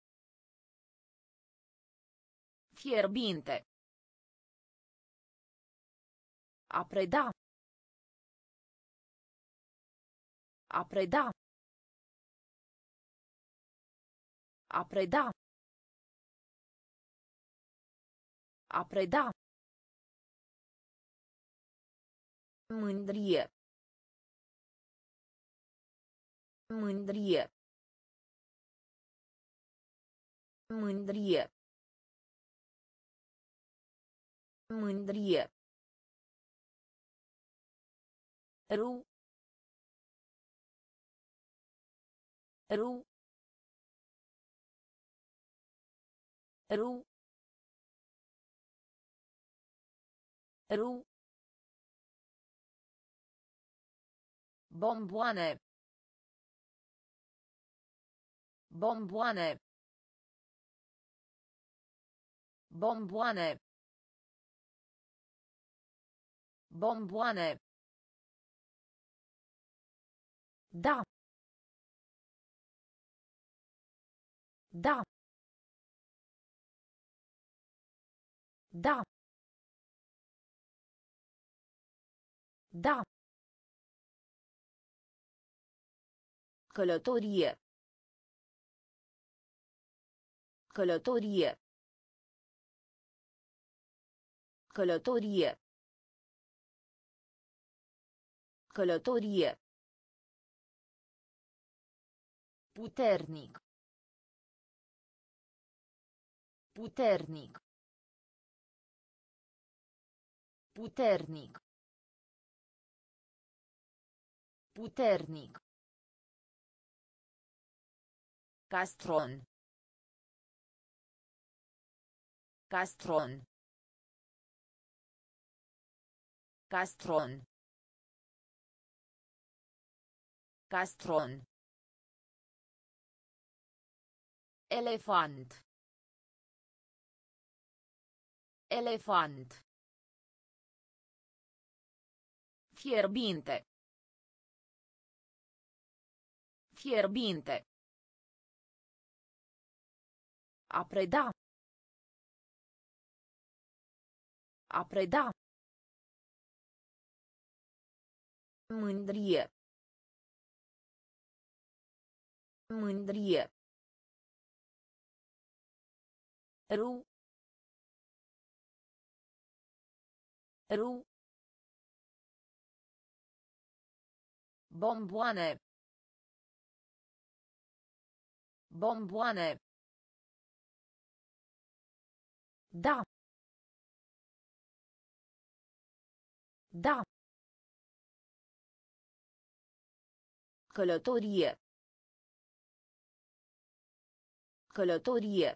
Fierbinte. A preda. A preda. A preda. A preda. Mândrie. Mândrie. Mândrie. Mândrie. Ru. Ru. Ru. Ru. Bomboane. Bomboane. Bomboane. Bomboane. Da. Da. Da. Da. Călătorie. Călătorie. Călătorie. Călătorie. Puternic. Puternic. Puternic. Puternic. Castron. Castron. Castron. Castron. Elefant. Elefant. Fierbinte. Fierbinte. A preda. A preda. Mândrie. Mândrie. Ru. Ru. Bomboane. Bomboane. Da. Da. Călătorie. Călătorie.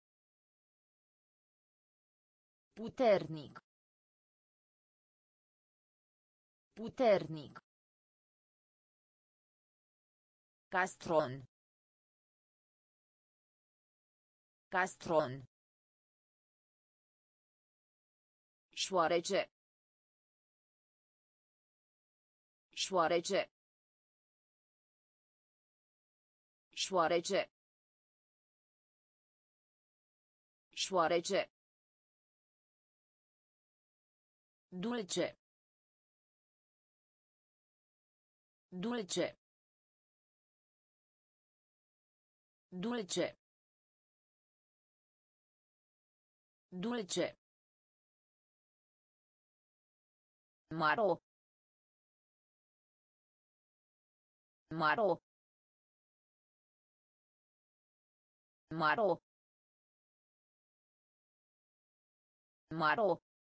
Puternic. Puternic. Castron. Castron. Șoarece. Șoarece. Șoarece. Șoarece. Dulce. Dulce. Dulce. Dulce. Maro. Maro. Maro. Maro.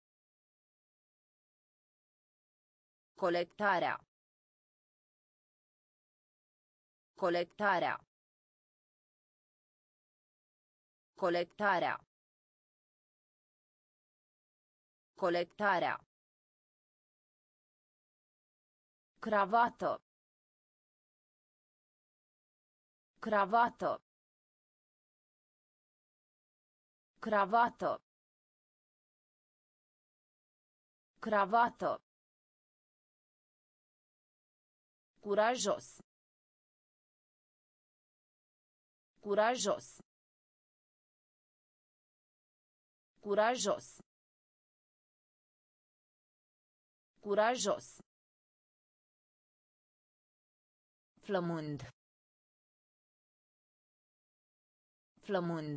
Colectarea. Colectarea. Colectarea. Colectarea. Cravată. Cravată. Cravată. Cravată. Curajos. Curajos. Curajos. Curajos. Flămând. Flămând.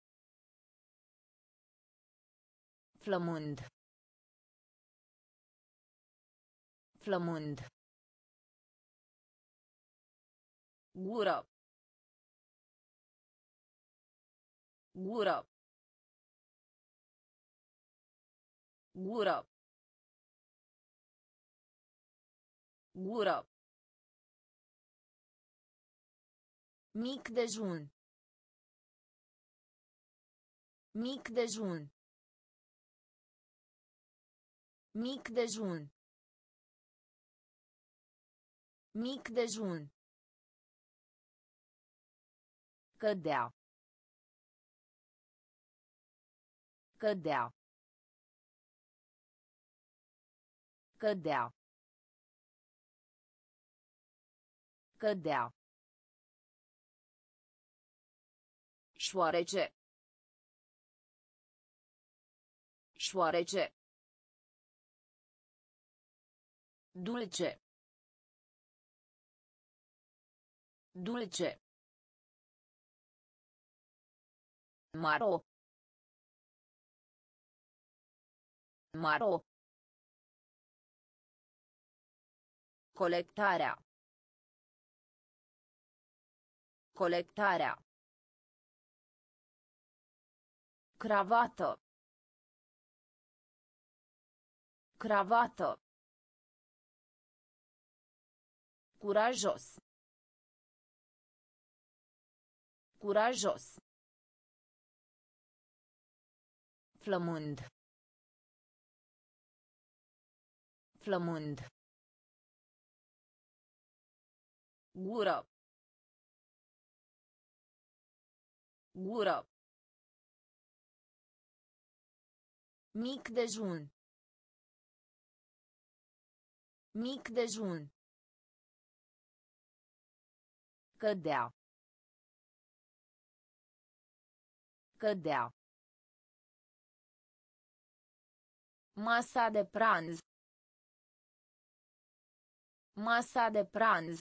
Flămând. Flămând. Gură. Gură. Gură. Gură. Mic dejun. Mic dejun. Mic dejun. Mic dejun. Cădea. Cădea. Cădea. Cădea. Șoarece. Șoarece. Dulce. Dulce. Maro. Maro. Colectarea. Colectarea. Cravată. Cravată. Curajos. Curajos. Flămând. Flămând. Gură. Gură. Mic dejun. Mic dejun. Cădea. Cădea. Masa de pranz. Masa de pranz.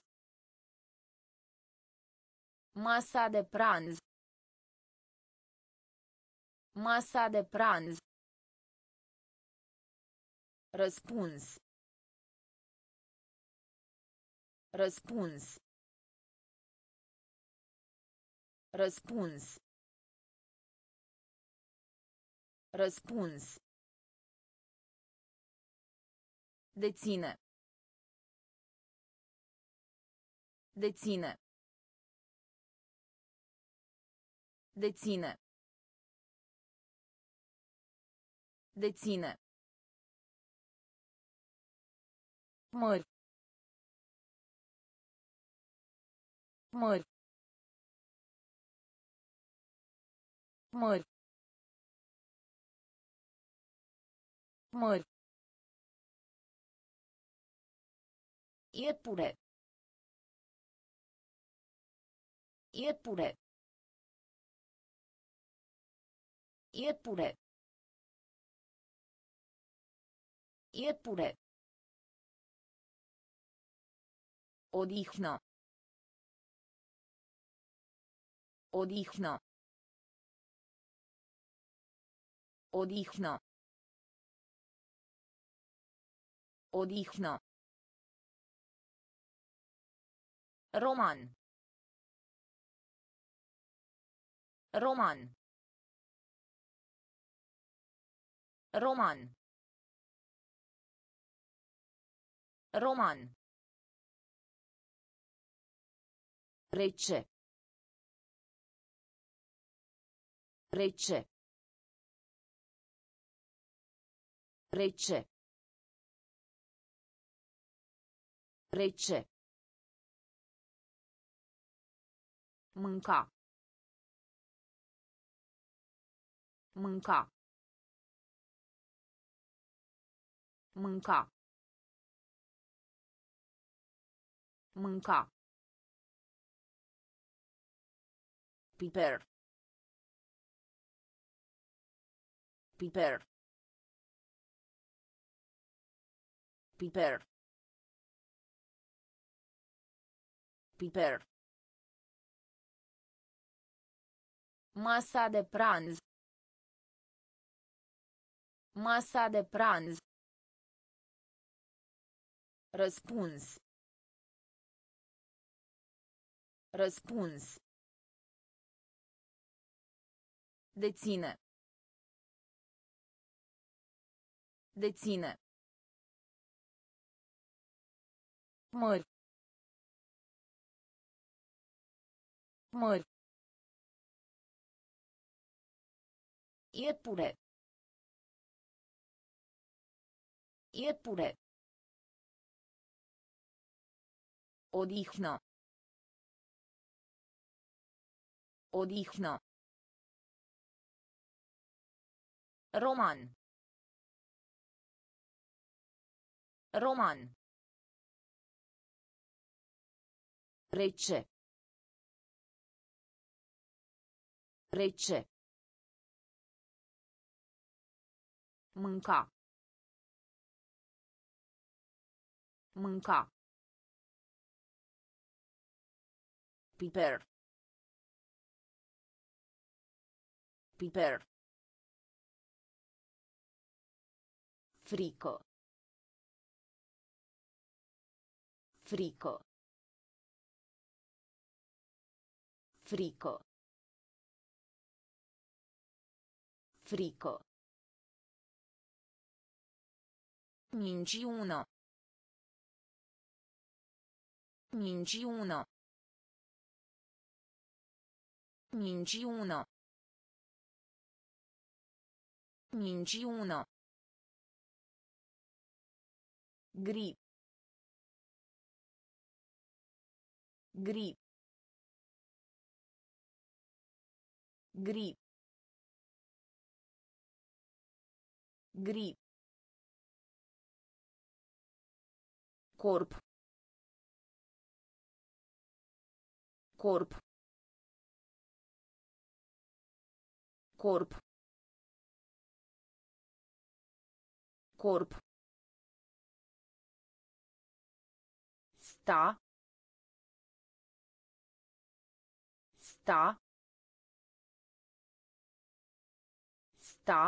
Masa de pranz. Masa de pranz. Răspuns. Răspuns. Răspuns. Răspuns. Deține. Deține. Deține. Deține. Mări. Mări. Mări. Mări. Iepure. Iepure. Iepure. Iepure. Odihnă. Odihnă. Odihnă. Odihnă. Roman. Roman. Roman. Roman. Rece. Rece. Rece. Rece. Mânca. Mânca. Mânca. Mânca. Piper. Piper. Piper. Piper. Masa de pranz. Masa de pranz. Răspuns. Răspuns. Deține. Deține. Mări. Mări. Iepure. Iepure. Odihnă. Odihnă. Roman. Roman. Rece. Rece. Mânca. Mânca. Piper. Piper. Frică. Frică. Frică. Frică. Minciună. Minciună. Minciună. Minciună. Gri. Gri. Gri. Gri. Corp. Corp. Corp. Corp. Sta. Sta. Sta.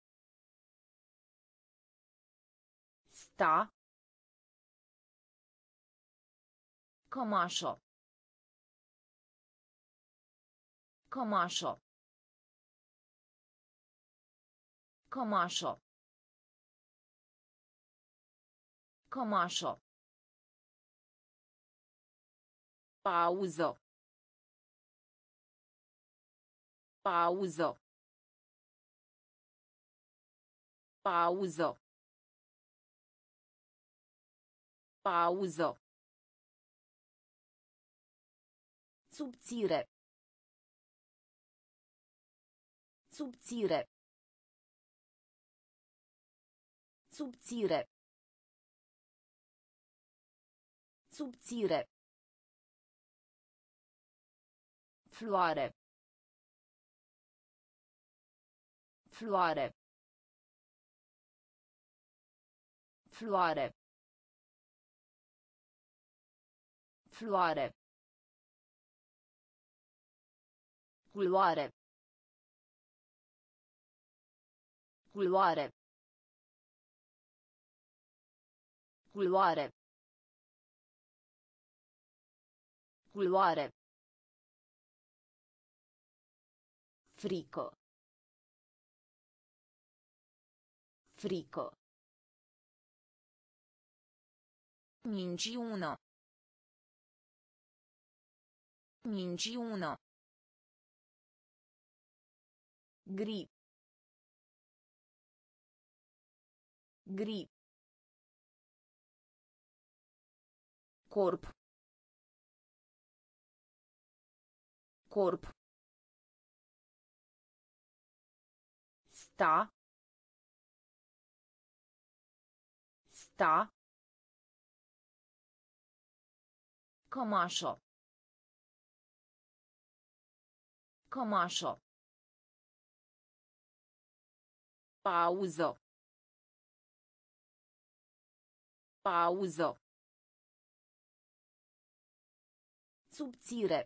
Sta. Cămașă. Cămașă. Cămașă. Cămașă. Pauză. Pauză. Pauză. Pauză. Subțire. Subțire. Subțire. Subțire. Floare. Floare. Floare. Floare. Culoare. Culoare. Culoare. Culoare. Frico. Frico. Minciună. Minciună. Gri. Gri. Corp. Corp. Sta. Sta. Cămașă. Cămașă. Pauză. Pauză. Subțire.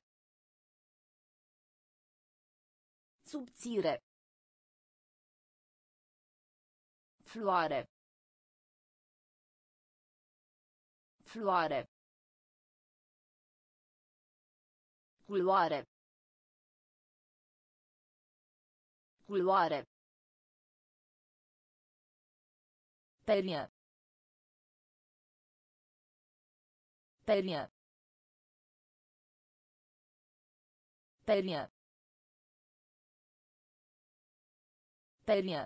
Subțire. Floare. Floare. Culoare. Culoare. Perie. Perie. Perie. Perie.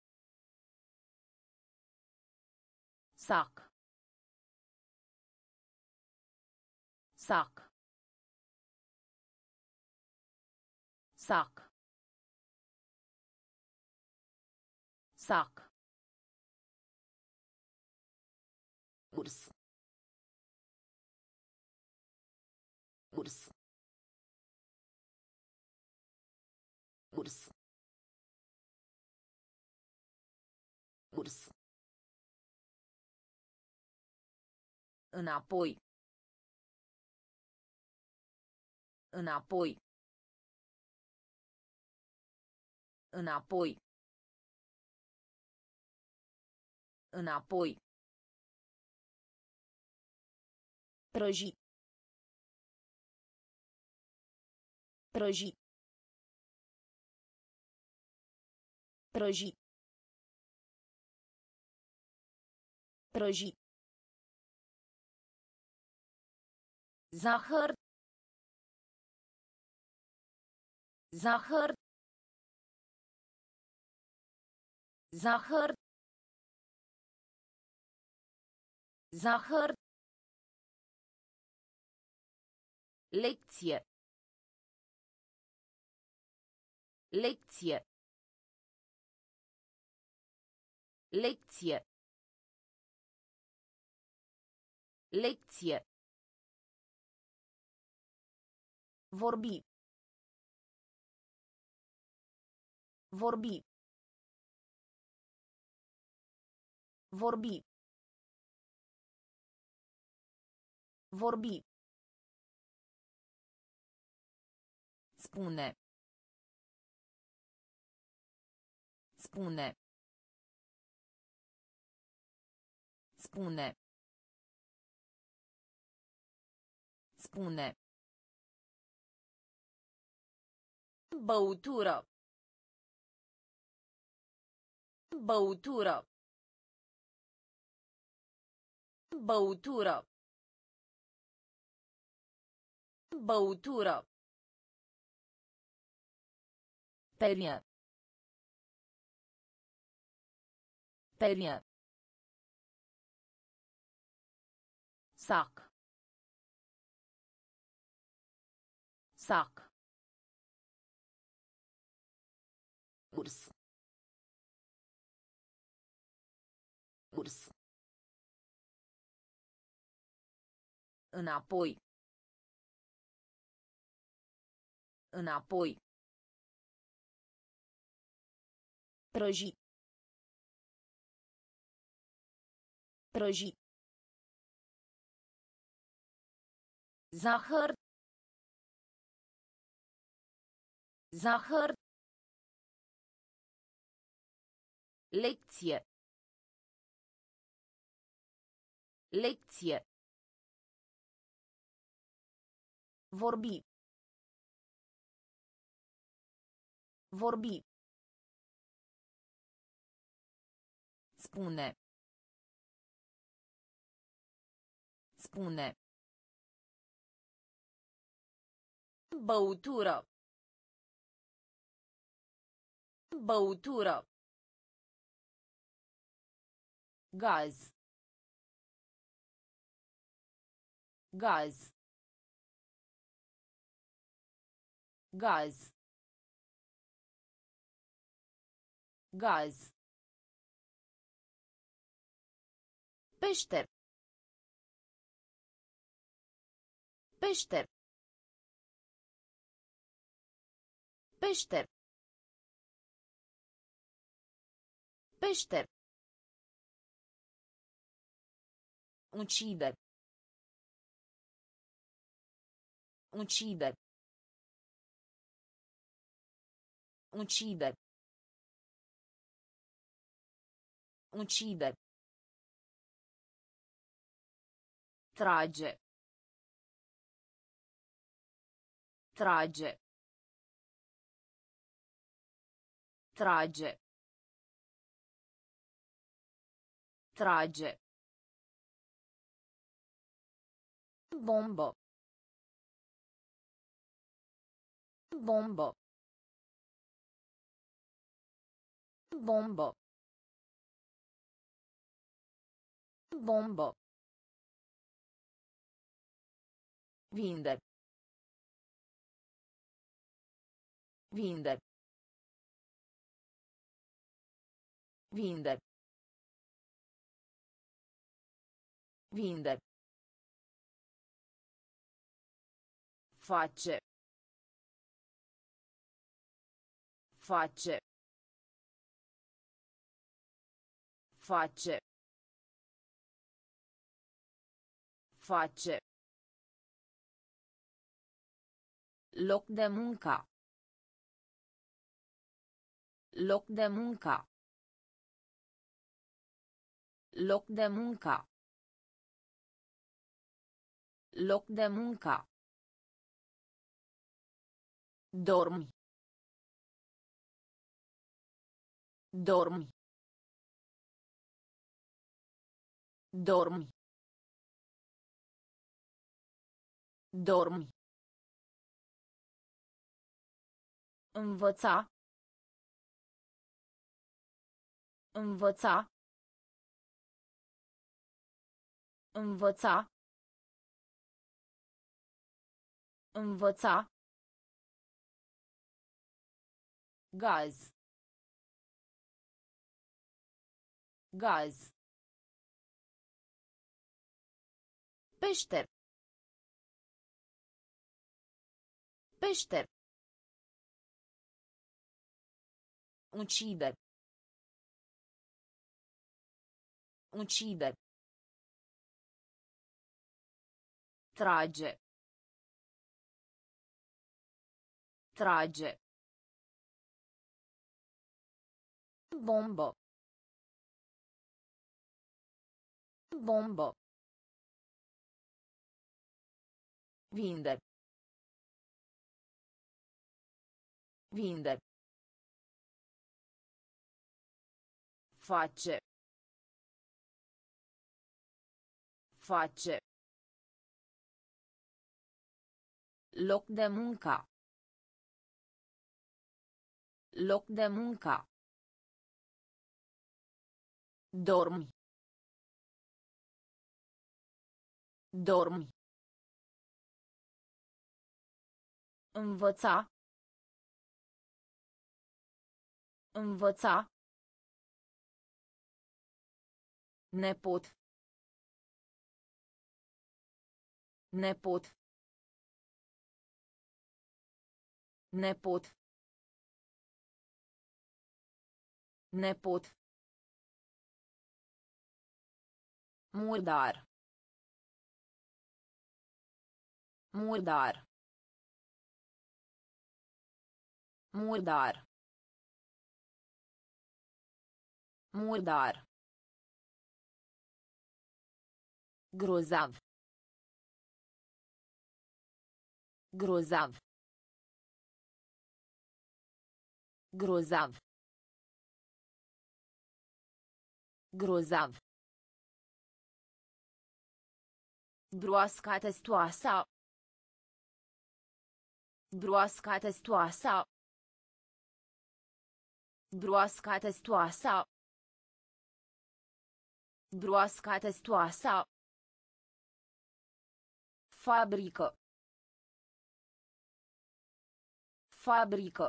Sac. Sac. Sac. Sac. Urs. Urs. Urs. Urs. Înapoi. Înapoi. Înapoi. Înapoi. Prăji. Prăji. Prăji. Prăji. Zahăr. Zahăr. Zahăr. Zahăr. Lecție. Lecție. Lecție. Lecție. Vorbi. Vorbi. Vorbi. Vorbi. Spune. Spune. Spune. Spune. Băutură. Băutură. Băutură. Băutură. Perie. Perie. Sac. Sac. Urs. Parcurs. Înapoi. Înapoi. Prăji. Prăji. Zahăr. Zahăr. Lecție. Lecție. Vorbi. Vorbi. Spune. Spune. Băutură. Băutură. Gaz. Gaz. Gaz. Gaz. Peșter. Peșter. Peșter. Peșter. Uccide. Uccide. Uccide. Uccide. Trage. Trage. Trage. Trage. Bombă. Bombă. Bombă. Bombă. Vinde. Vinde. Vinde. Vinde. Face. Face. Face. Face. Loc de muncă. Loc de muncă. Loc de muncă. Loc de muncă. Dormi. Dormi. Dormi. Dormi. Învăța. Învăța. Învăța. Învăța. Gaz. Gaz. Peșter. Peșter. Uccide. Uccide. Trage. Trage. Bombă. Bombă. Vinde. Vinde. Face. Face. Loc de muncă. Loc de muncă. Dormi. Dormi. Învăța. Învăța. Nepot. Nepot. Nepot. Nepot. Murdar. Murdar. Murdar. Murdar. Grozav. Grozav. Grozav. Grozav. Broasca testoasa. Broasca testoasa. Broasca testoasa. Broasca testoasa. Fabrică. Fabrică.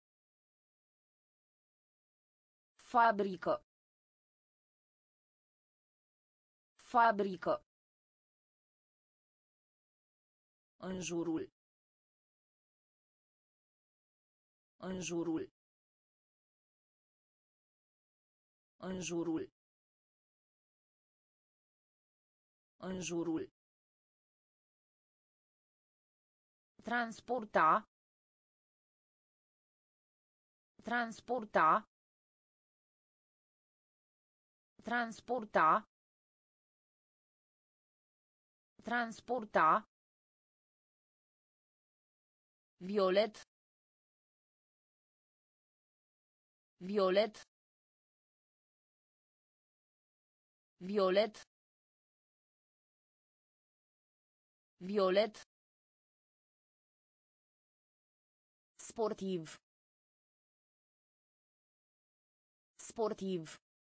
Fabrică. Fabrică. În jurul. În jurul. În jurul. În jurul. Transporta. Transporta. Transporta. Transporta. Violet. Violet. Violet. Violet. Sportiv. Sportiv.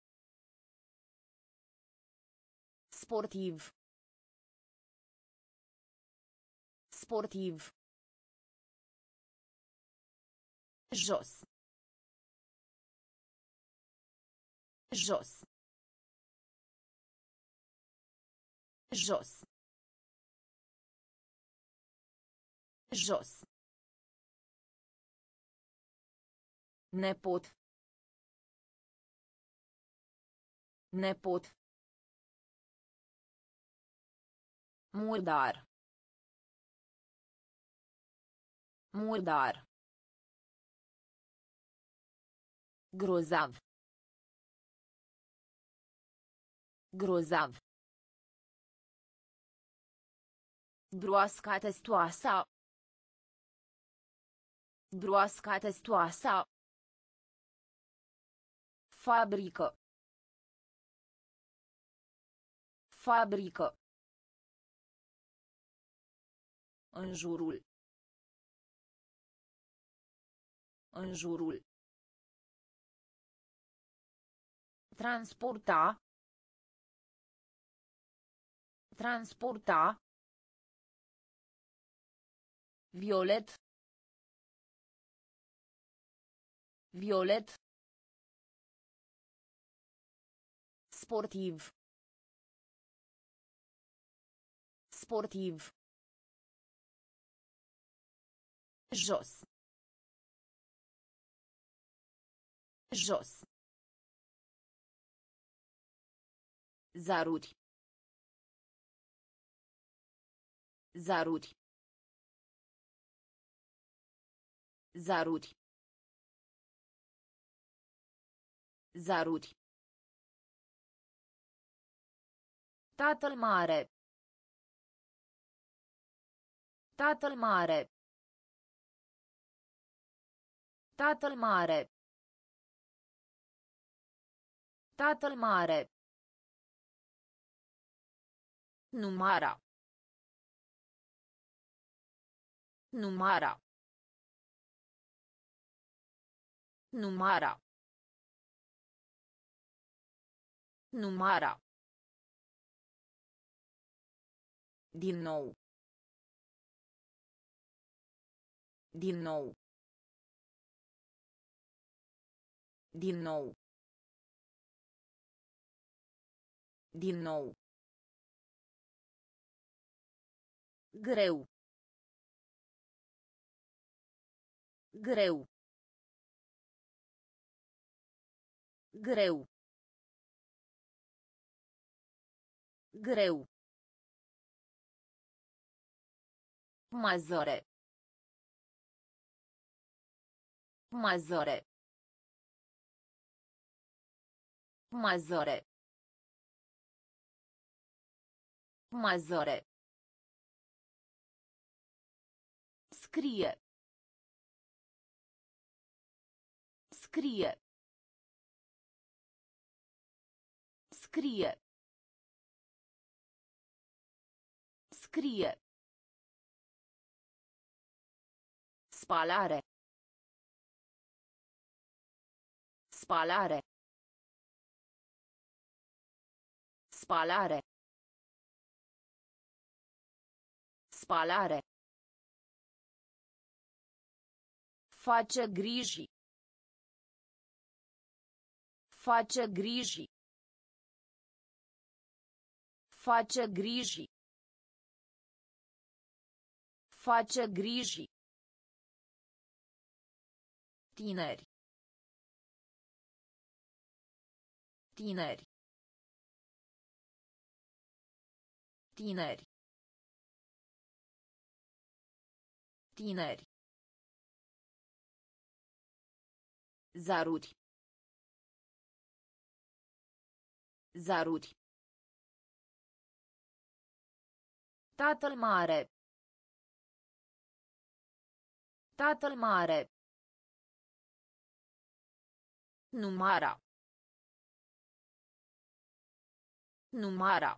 Sportiv. Sportiv. Jos. Jos. Jos. Jos. Nepot. Nepot. Murdar. Murdar. Grozav. Grozav. Broasca testoasa. Broasca testoasa. Fabrică. Fabrică. În jurul. În jurul. Transporta. Transporta. Violet. Violet. Sportiv. Sportiv. Jos. Jos. Zaruri. Zaruri. Zaruri. Zaruri. Tatăl mare. Tatăl mare. Tatăl mare. Tatăl mare. Numara. Numara. Numara. Numara. Din nou. Din nou. Din nou. Din nou. Greu. Greu. Greu. Greu. Mazăre. Mazăre. Mazăre. Mazăre. Scrie. Scrie. Scrie. Scrie. Spalare. Spalare. Spalare. Spalare. Face griji. Face griji. Face griji. Face griji. Tineri. Tineri. Tineri. Tineri. Zaruri. Zaruri. Tatăl mare. Tatăl mare. Numara. Numara.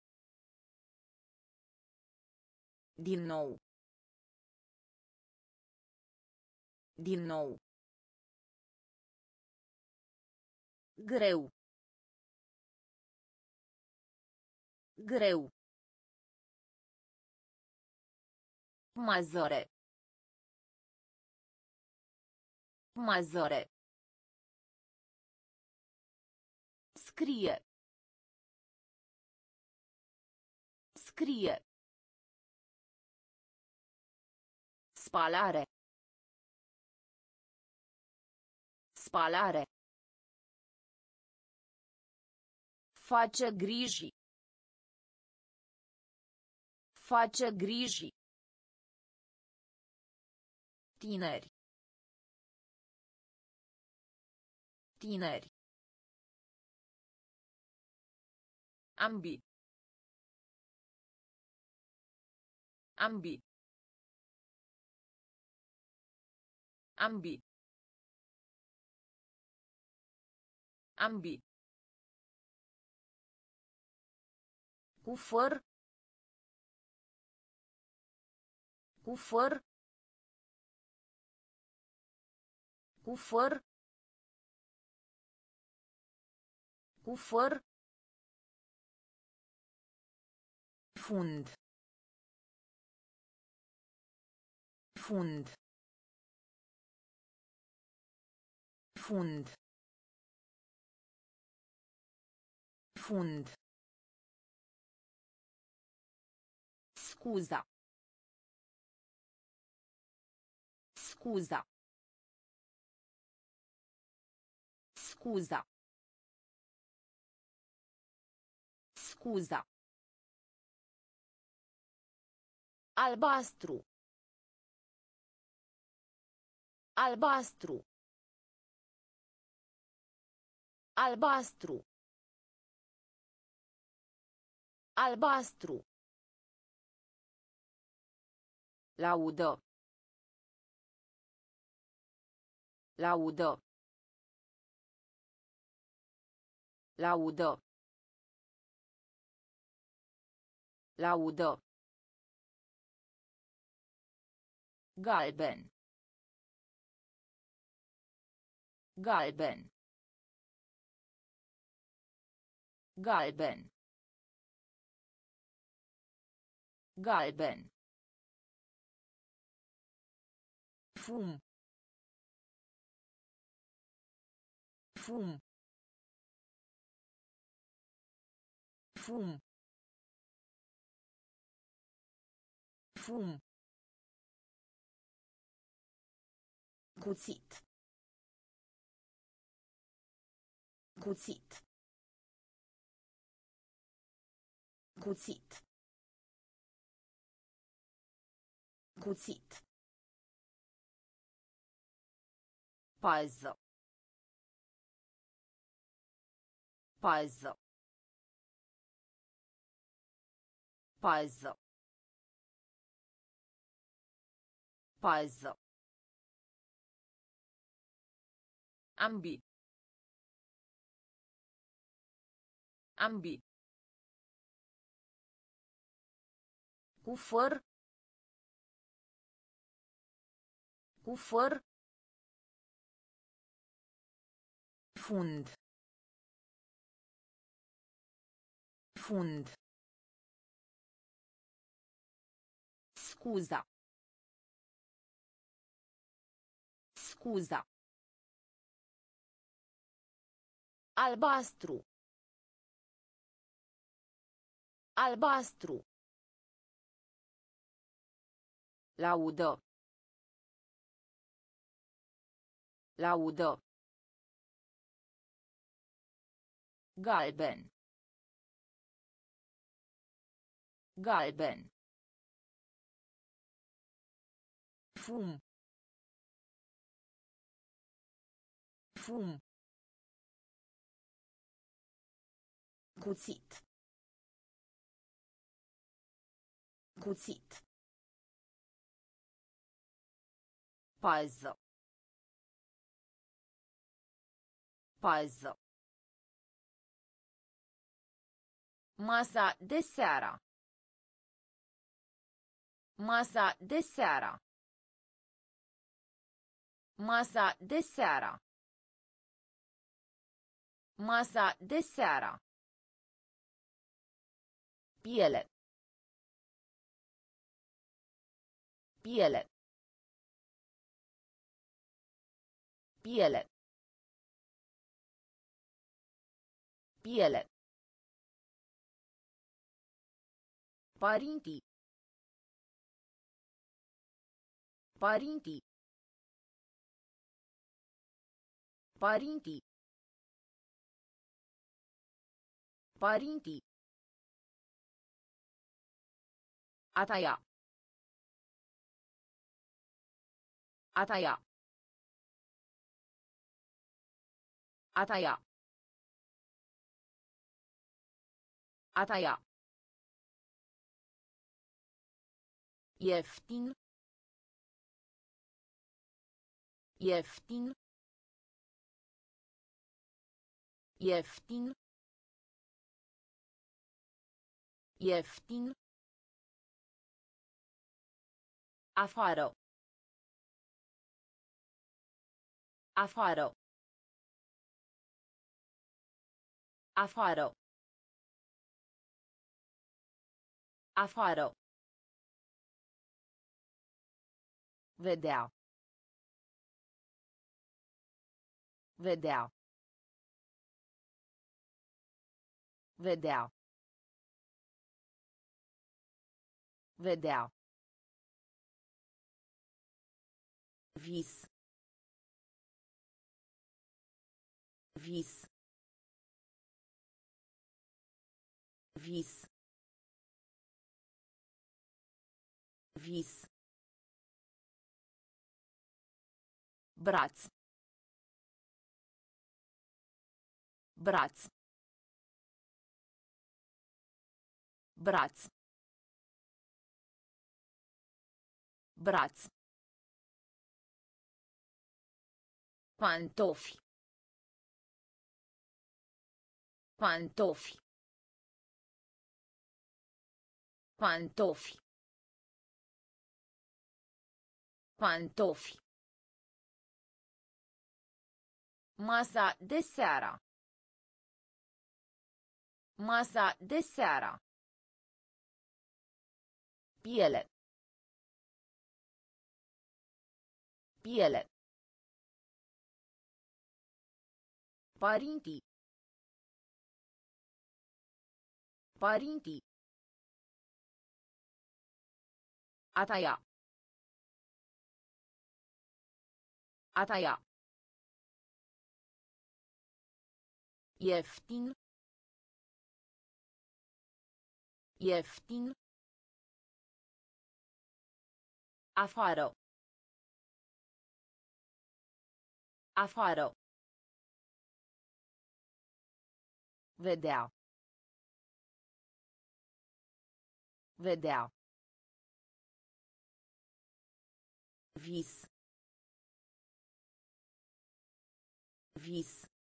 Din nou. Din nou. Greu. Greu. Mazăre. Mazăre. Scrie. Scrie. Spalare. Spalare. Face griji. Face griji. Tineri. Tineri. Ambi. Ambi. Ambi. Ambi. Cu făr. Cu făr. Cu făr. Cu făr. Fund. Fund. Fund. Fund. Scuza. Scuza. Scuza. Scuza. Albastru. Albastru. Albastru. Albastru. Laudă. Laudă. Laudă. Laudă. Galben. Galben. Galben. Galben. Fum. Fum. Fum. Fum. Cuțit. Cuțit. Cuțit. Cuțit. Pază. Pază. Pază. Pază. Ambi. Ambi. Cu făr. Cu făr. Fund. Fund. Scuza. Scuza. Albastru. Albastru. Laudă. Laudă. Galben. Galben. Fum. Fum. Cuțit. Cuțit. Pază. Pază. Masa de seara. Masa de seara. Masa de seara. Masa de seara. Piele. Piele. Piele. Piele. Părinții. Părinții. Părinții. Părinții. A taia. A taia. A taia. A taia. Ieftin. Ieftin. Ieftin. Ieftin. Afară. Afară. Afară. Afară. Vedea. Vedea. Vedea. Vedea. Vis. Vis. Vis. Vis. Braț. Braț. Braț. Braț. Pantofi. Pantofi. Pantofi. Pantofi. Masa de seara. Masa de seara. Piele. Piele. Părinții. Părinții. A tăia. A tăia. Ieftin. Ieftin. Afară. Afară. Vedea. Vedea. Vis. Vis.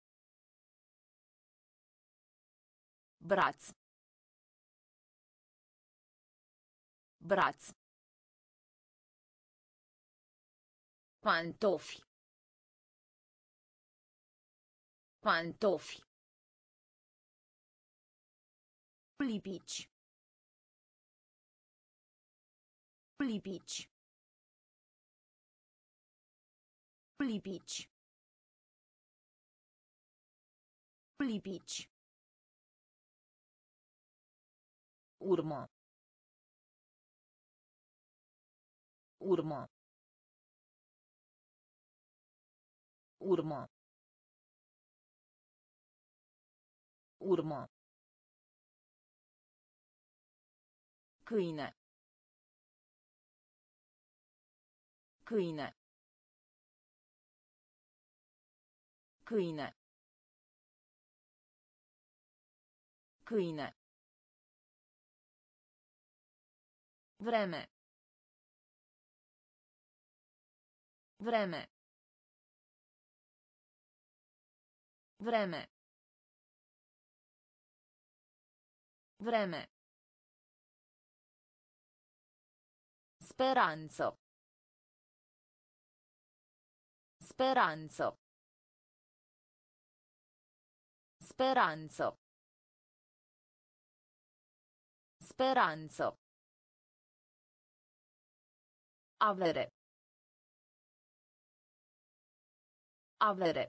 Braț. Braț. Pantofi. Pantofi. Lipici. Lipici. Lipici. Lipici. Urmă. Urmă. Urmă. Urmă. Câine. Câine. Câine. Câine. Vreme. Vreme. Vreme. Vreme. Speranță. Speranță. Speranță. Speranță. Avere. Avere.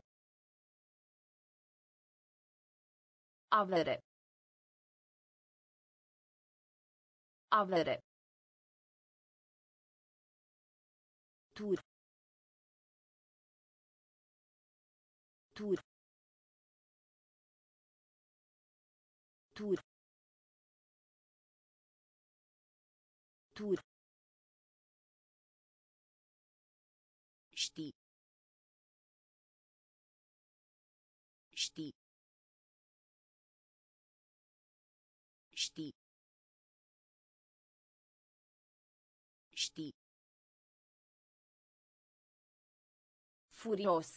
Avere. Avere. Tur. Tur. Tur. Tur. Știi. Știi. Știi. Știi. Furios.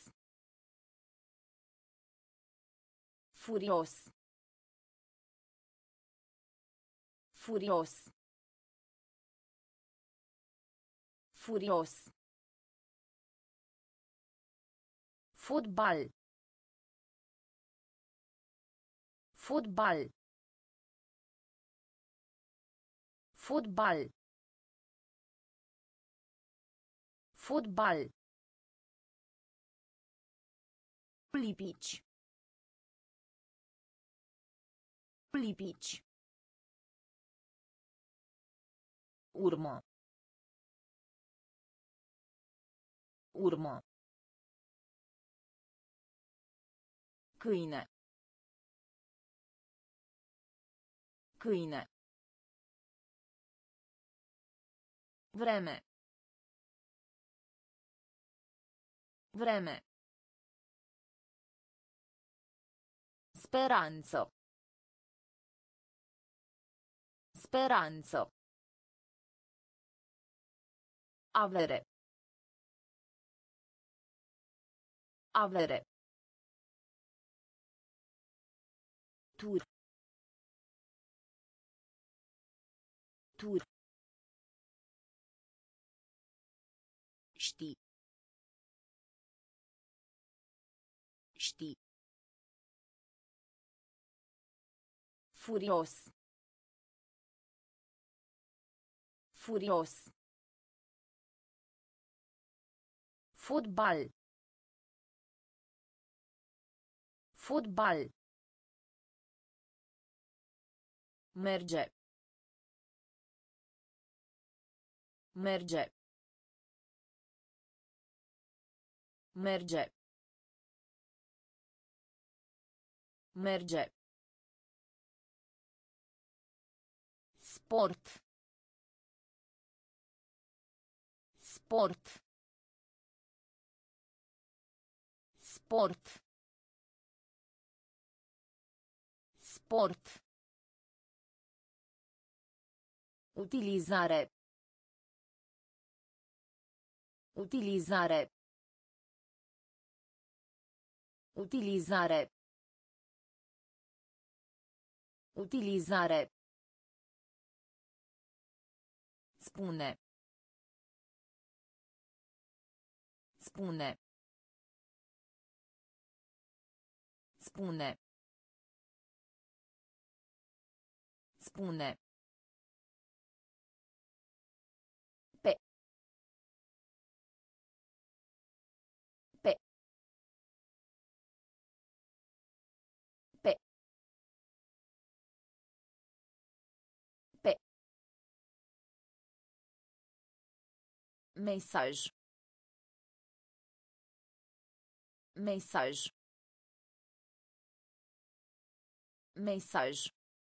Furios. Furios. Furios. Fotbal. Fotbal. Fotbal. Fotbal. Lipici. Lipici. Urmă. Urmă. Câine. Câine. Vreme. Vreme. Speranță. Speranță. Avere. Avere. Tur. Tur. Știi. Știi. Furios. Furios. Fotbal. Fotbal. Merge. Merge. Merge. Merge. Sport. Sport. Sport. Sport. Utilizare. Utilizare. Utilizare. Utilizare. Spune. Spune. Spune. Spune. Pe. Pe. Pe. Pe. Mesaj. Mesaj. Mesaj.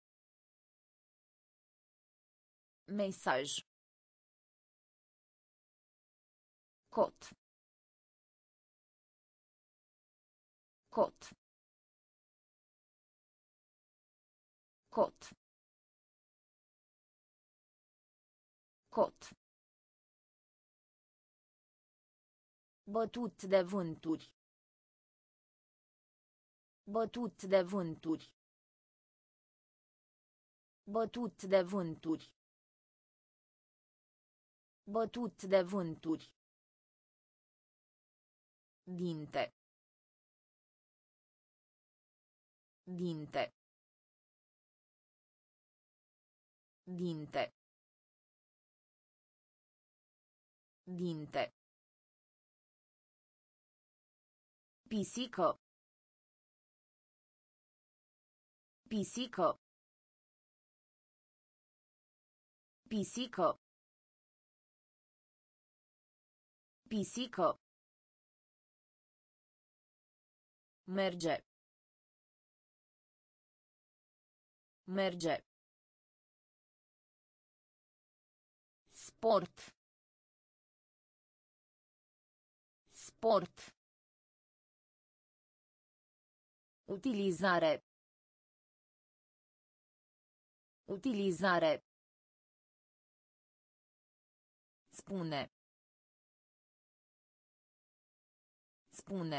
Mesaj. Cot. Cot. Cot. Cot. Bătut de vânturi. Bătut de vânturi. Bătut de vânturi. Bătut de vânturi. Dinte. Dinte. Dinte. Dinte. Pisică. Pisică. Pisică. Pisică. Merge. Merge. Sport. Sport. Utilizare. Utilizare. Spune. Spune.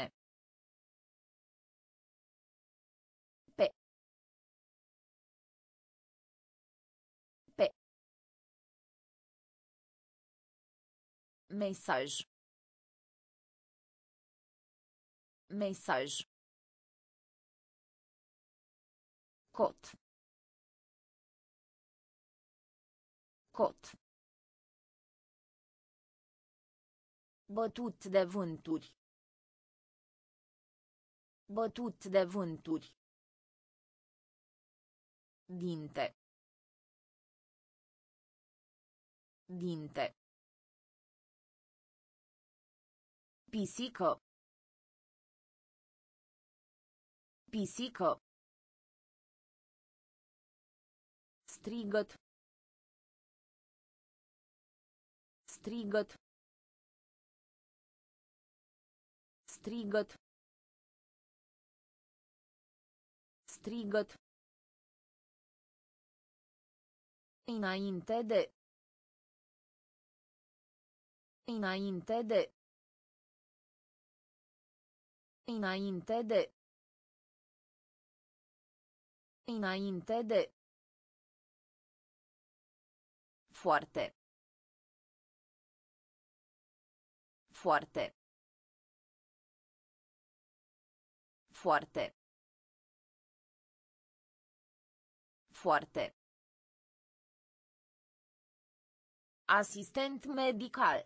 Pe. Pe. Mesaj. Mesaj. Cot. Cot. Bătut de vânturi. Bătut de vânturi. Dinte. Dinte. Pisică. Pisică. Strigăt. Strigăt. Strigăt. Strigăt. Înainte de. Înainte de. Înainte de. Înainte de. Foarte. Foarte. Foarte. Foarte. Asistent medical.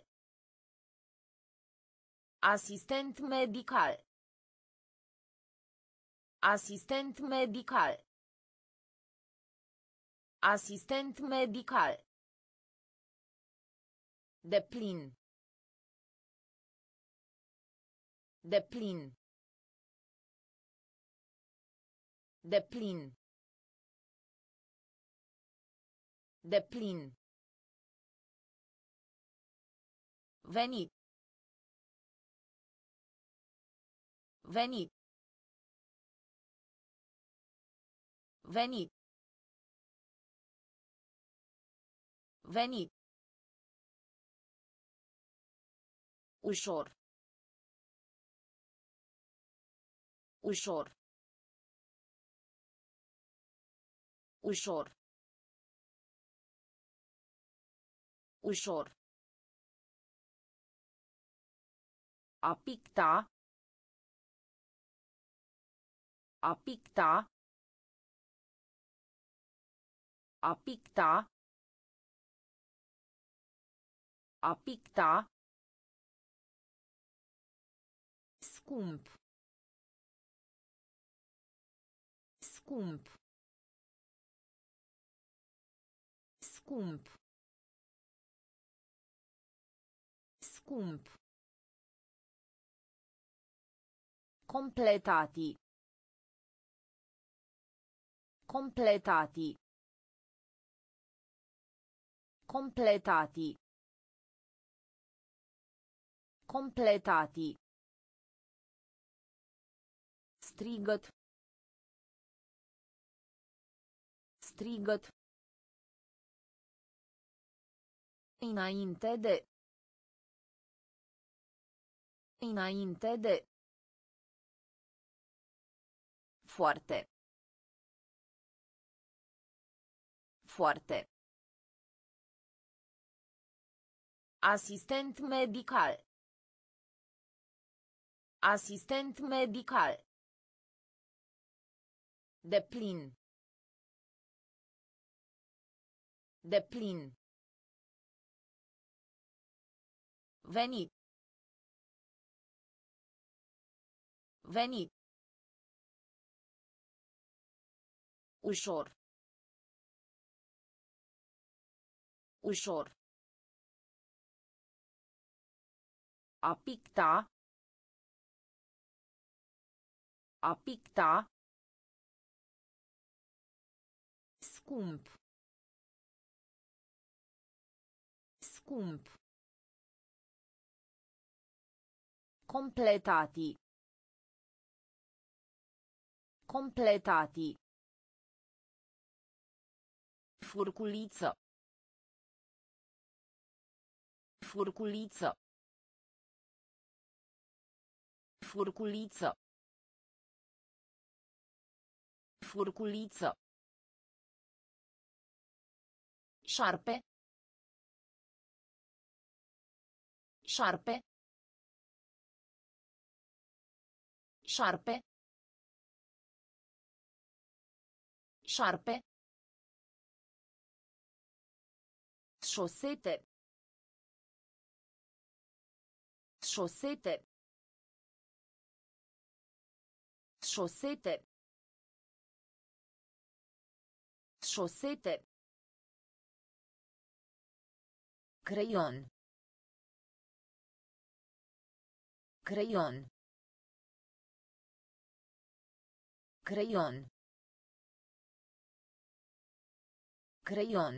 Asistent medical. Asistent medical. Asistent medical. Deplin. Deplin. Deplin. Deplin. Venit. Venit. Venit. Venit. Ușor. Ușor. Ușor. Ușor. A picta. A picta. A picta. A picta. Scump. Scump. Scump. Scump. Completati. Completati. Completati. Completati. Strigăt. Strigăt. Înainte de. Înainte de. Foarte. Foarte. Asistent medical. Asistent medical. Deplin. Deplin. Venit. Venit. Ușor. Ușor. A picta. A picta. Scump. Scump. Completati. Completati. Furculiță. Furculiță. Furculiță. Furculiță. Șarpe. Șarpe. Șarpe. Șarpe. Șosete. Șosete. Șosete. Șosete. Creion. Creion. Creion. Creion.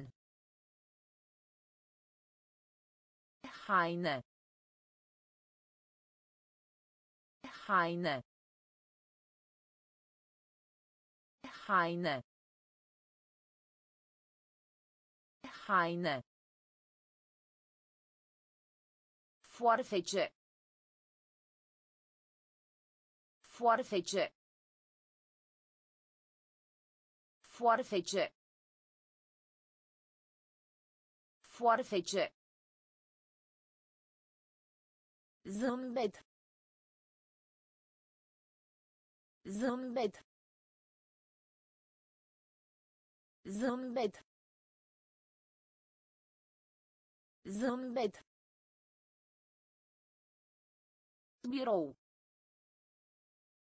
Haine. Haine. Haine. Haine. Foarfece. Foarfece. Foarfece. Foarfece. Zâmbet. Zâmbet. Zâmbet. Zâmbet. Birou.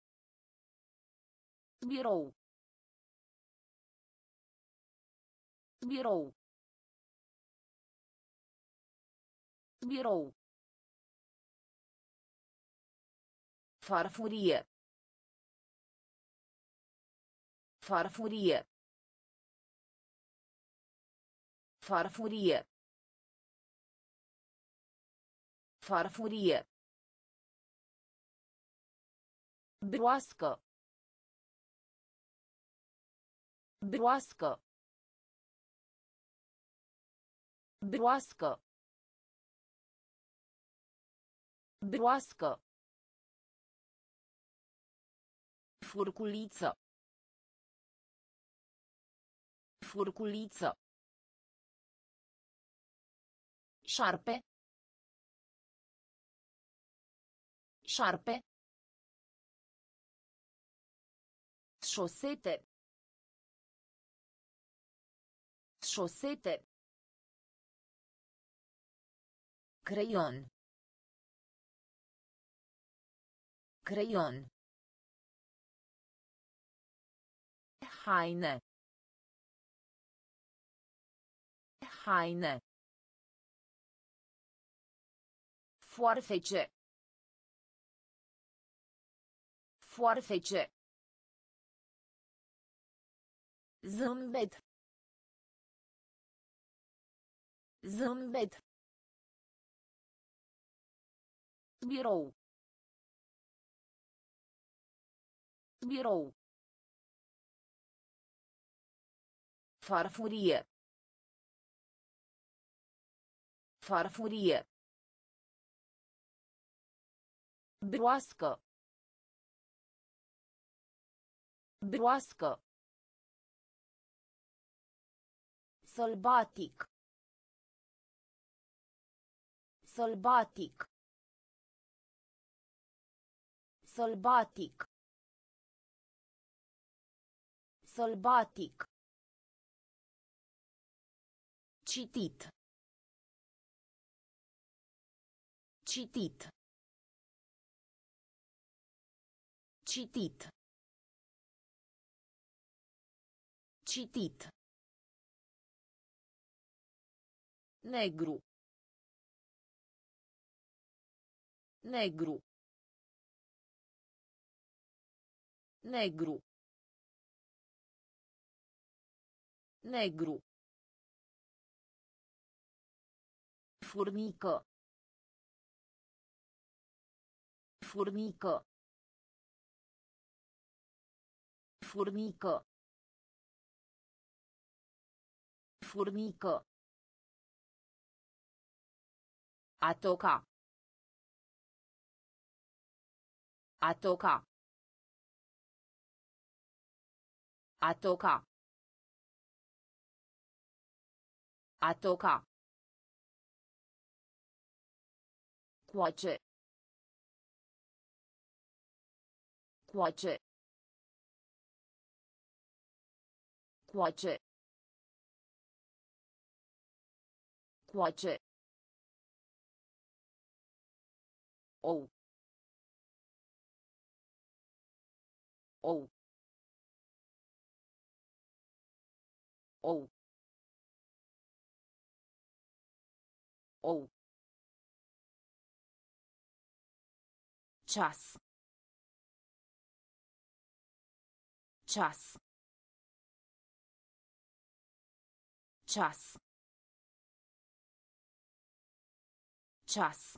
Birou. Birou. Birou. Farfurie. Farfurie. Farfurie. Farfurie. Broască. Broască. Broască. Broască. Furculiță. Furculiță. Șarpe. Șarpe. Șosete. Șosete. Creion. Creion. Haine. Haine. Foarfece. Foarfece. Zâmbet. Zâmbet. Birou. Birou. Farfurie. Farfurie. Broască. Broască. Sălbatic. Sălbatic. Sălbatic. Sălbatic. Citit. Citit. Citit. Citit. Negru. Negru. Negru. Negru. Furnică. Furnică. Furnică. Furnică. A toca. A toca. A toca. A toca. Coace. Coace. Coace. Coace. Ou. Ou. Ou. Ou. Ceas. Ceas. Ceas. Ceas.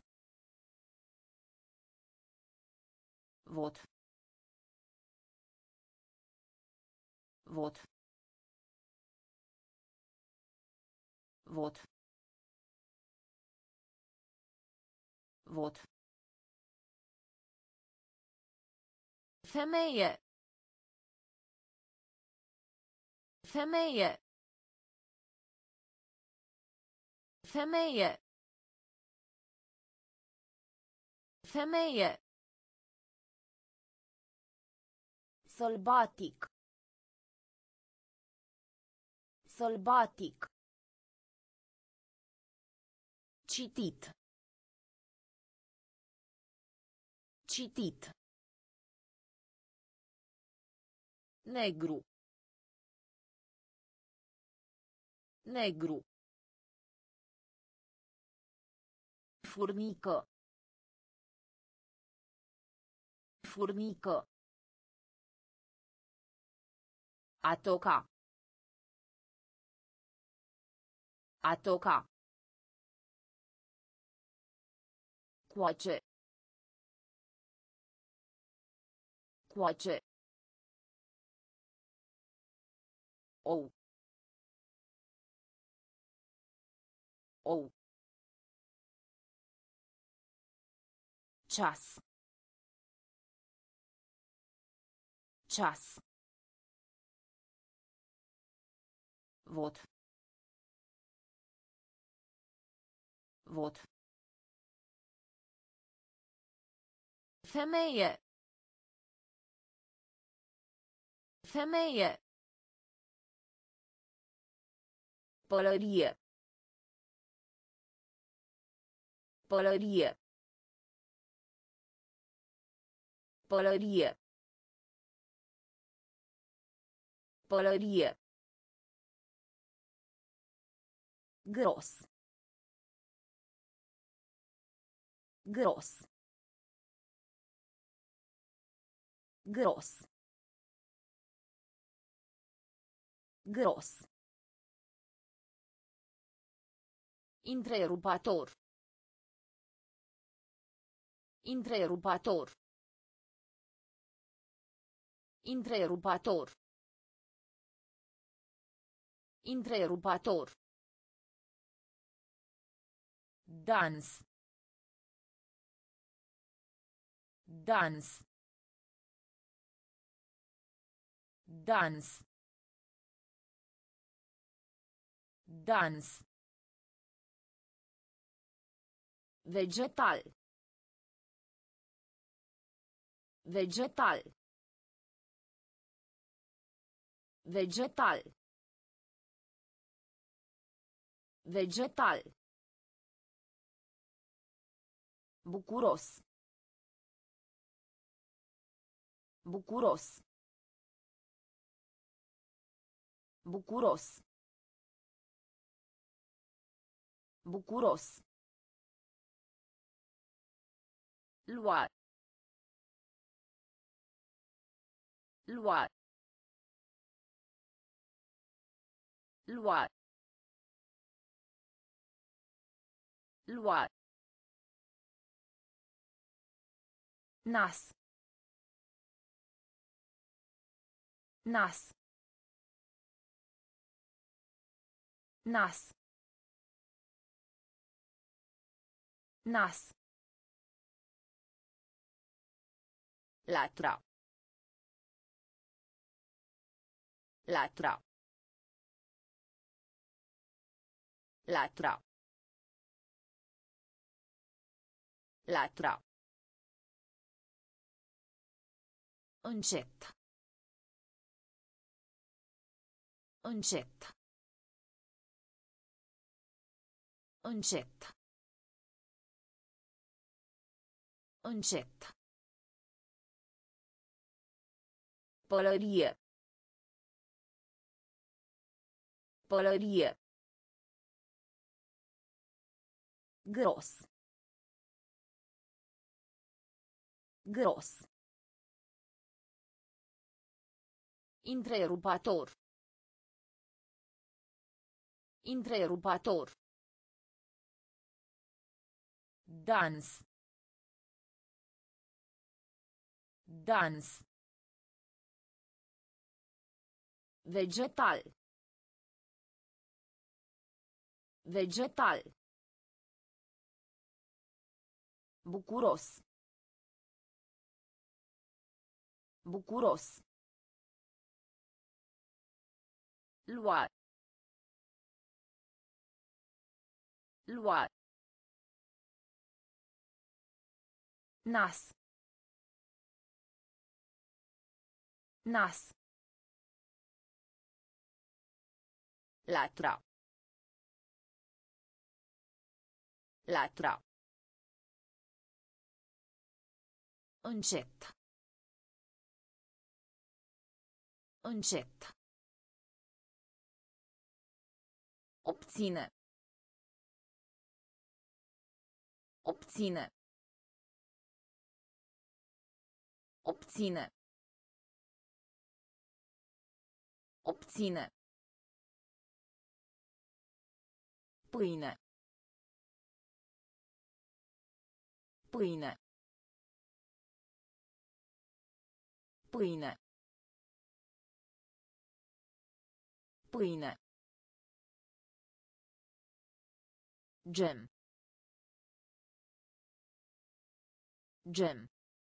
Vot. Vot. Vot. Vot. Femeie. Femeie. Femeie. Femeie. Sălbatic. Sălbatic. Citit. Citit. Negru. Negru. Furnică. Furnică. A toca. A toca. Coace. Coace. Ou. Ou. Ceas. Ceas. Vot. Vot. Femeie. Femeie. Pălărie. Pălărie. Pălărie. Pălărie. Gros. Gros. Gros. Gros. Întrerupator. Întrerupator. Întrerupator. Întrerupator. Dans. Dans. Dans. Dans. Vegetal. Vegetal. Vegetal. Vegetal. Bucuros. Bucuros. Bucuros. Bucuros. Lua. Lua. Lua. Lua. Nas. Nas. Nas. Nas. Latra. Latra. Latra. Latra. Încet. Încet. Încet. Încet. Pălărie. Pălărie. Gros. Gros. Întrerupator. Întrerupator. Dans. Dans. Vegetal. Vegetal. Bucuros. Bucuros. Lua. Lua. Nas. Nas. Latra. Latra. Încet. Încet. Obține. Obține. Obține. Obține. Pâine. Pâine. Pâine. Pâine. Gem. Gem.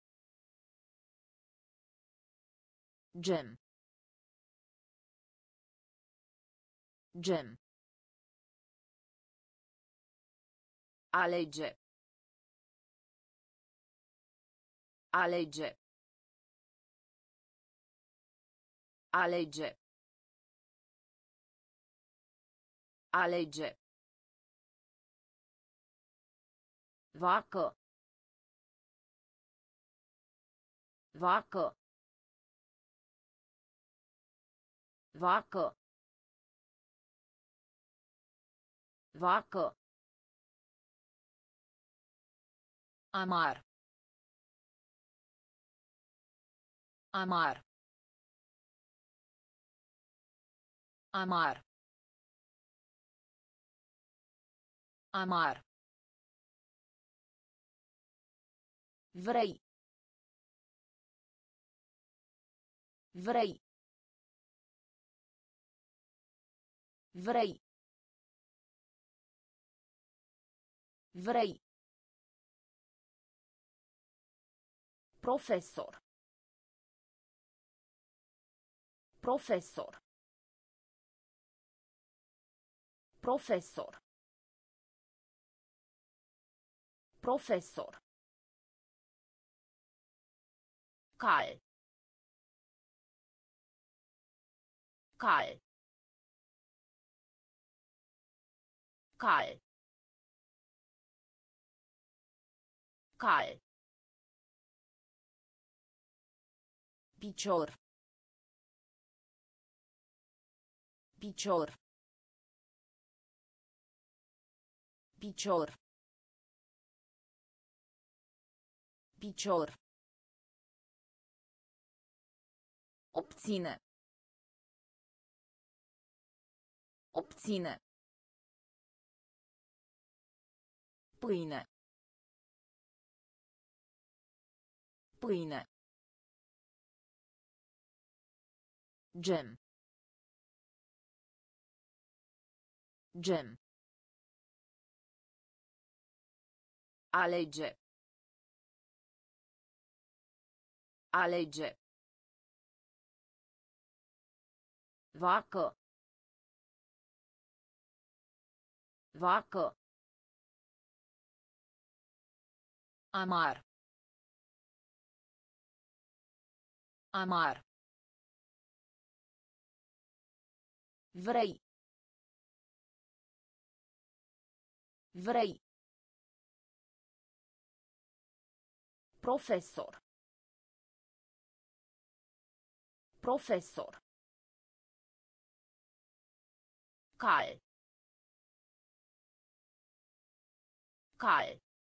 Gem. Gem. Alege. Alege. Alege. Alege. Vacă. Vacă. Vacă. Vacă. Amar. Amar. Amar. Amar. Vrei. Vrei. Vrei. Vrei. Profesor. Profesor. Profesor. Profesor. Cal. Cal. Cal. Cal. Picior. Picior. Picior. Picior. Obține. Obține. Pâine. Pâine. Gem. Gem. Alege. Alege. Vacă. Vacă. Amar. Amar. Vrei. Vrei. Profesor. Profesor. Cal. Cal.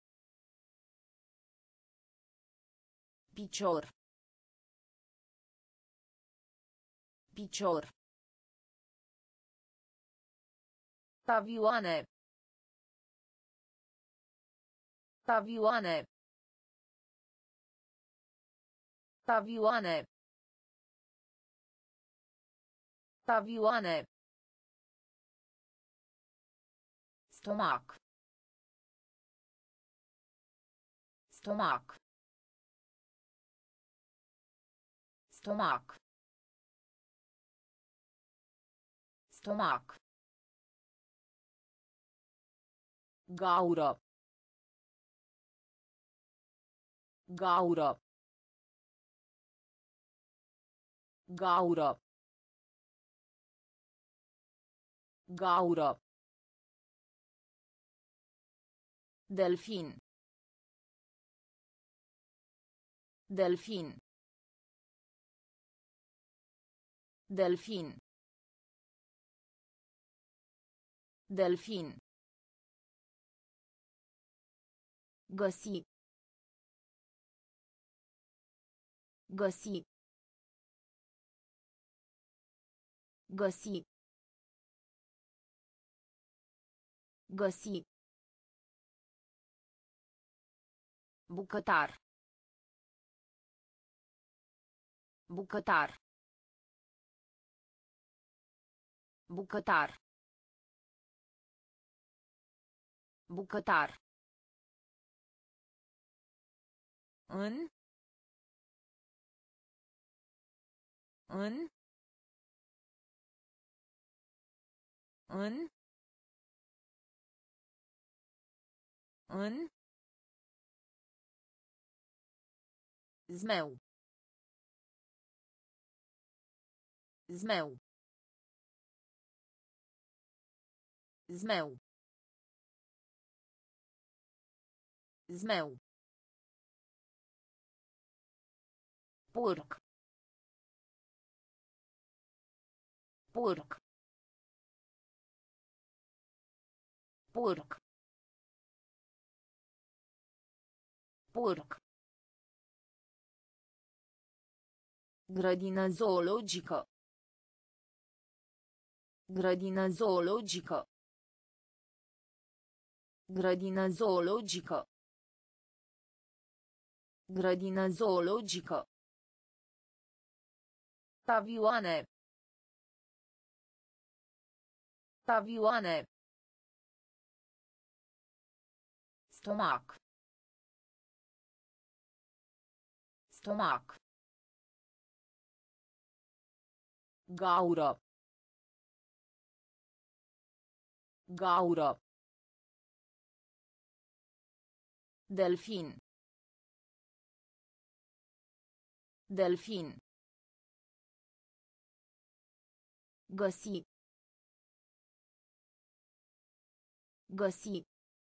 Picior. Picior. Tavioane. Tavioane. Tavioane. Tavioane. Stomac. Stomac. Stomac. Stomac. Gaură. Gaură. Gaură. Gaură. Delfin. Delfin. Delfin. Delfin. Găsi. Găsi. Găsi. Găsi. Bucătar. Bucătar. Bucătar. Bucătar. În. În. În. În. Zmeu. Zmeu. Zmeu. Zmeu. Porc. Porc. Porc. Porc. Grădină zoologică. Grădină zoologică. Grădină zoologică. Grădină zoologică. Avioane. Avioane. Stomac. Stomac. Gaură. Gaură. Delfin. Delfin. Găsi. Găsi.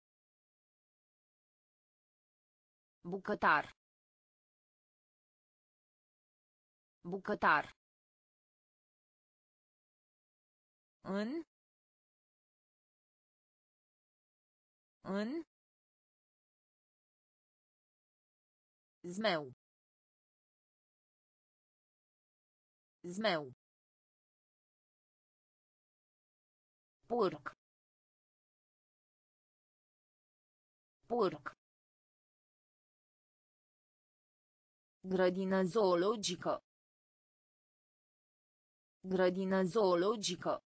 Bucătar. Bucătar. În. În. Zmeu. Zmeu. Porc. Porc. Grădină zoologică. Grădină zoologică.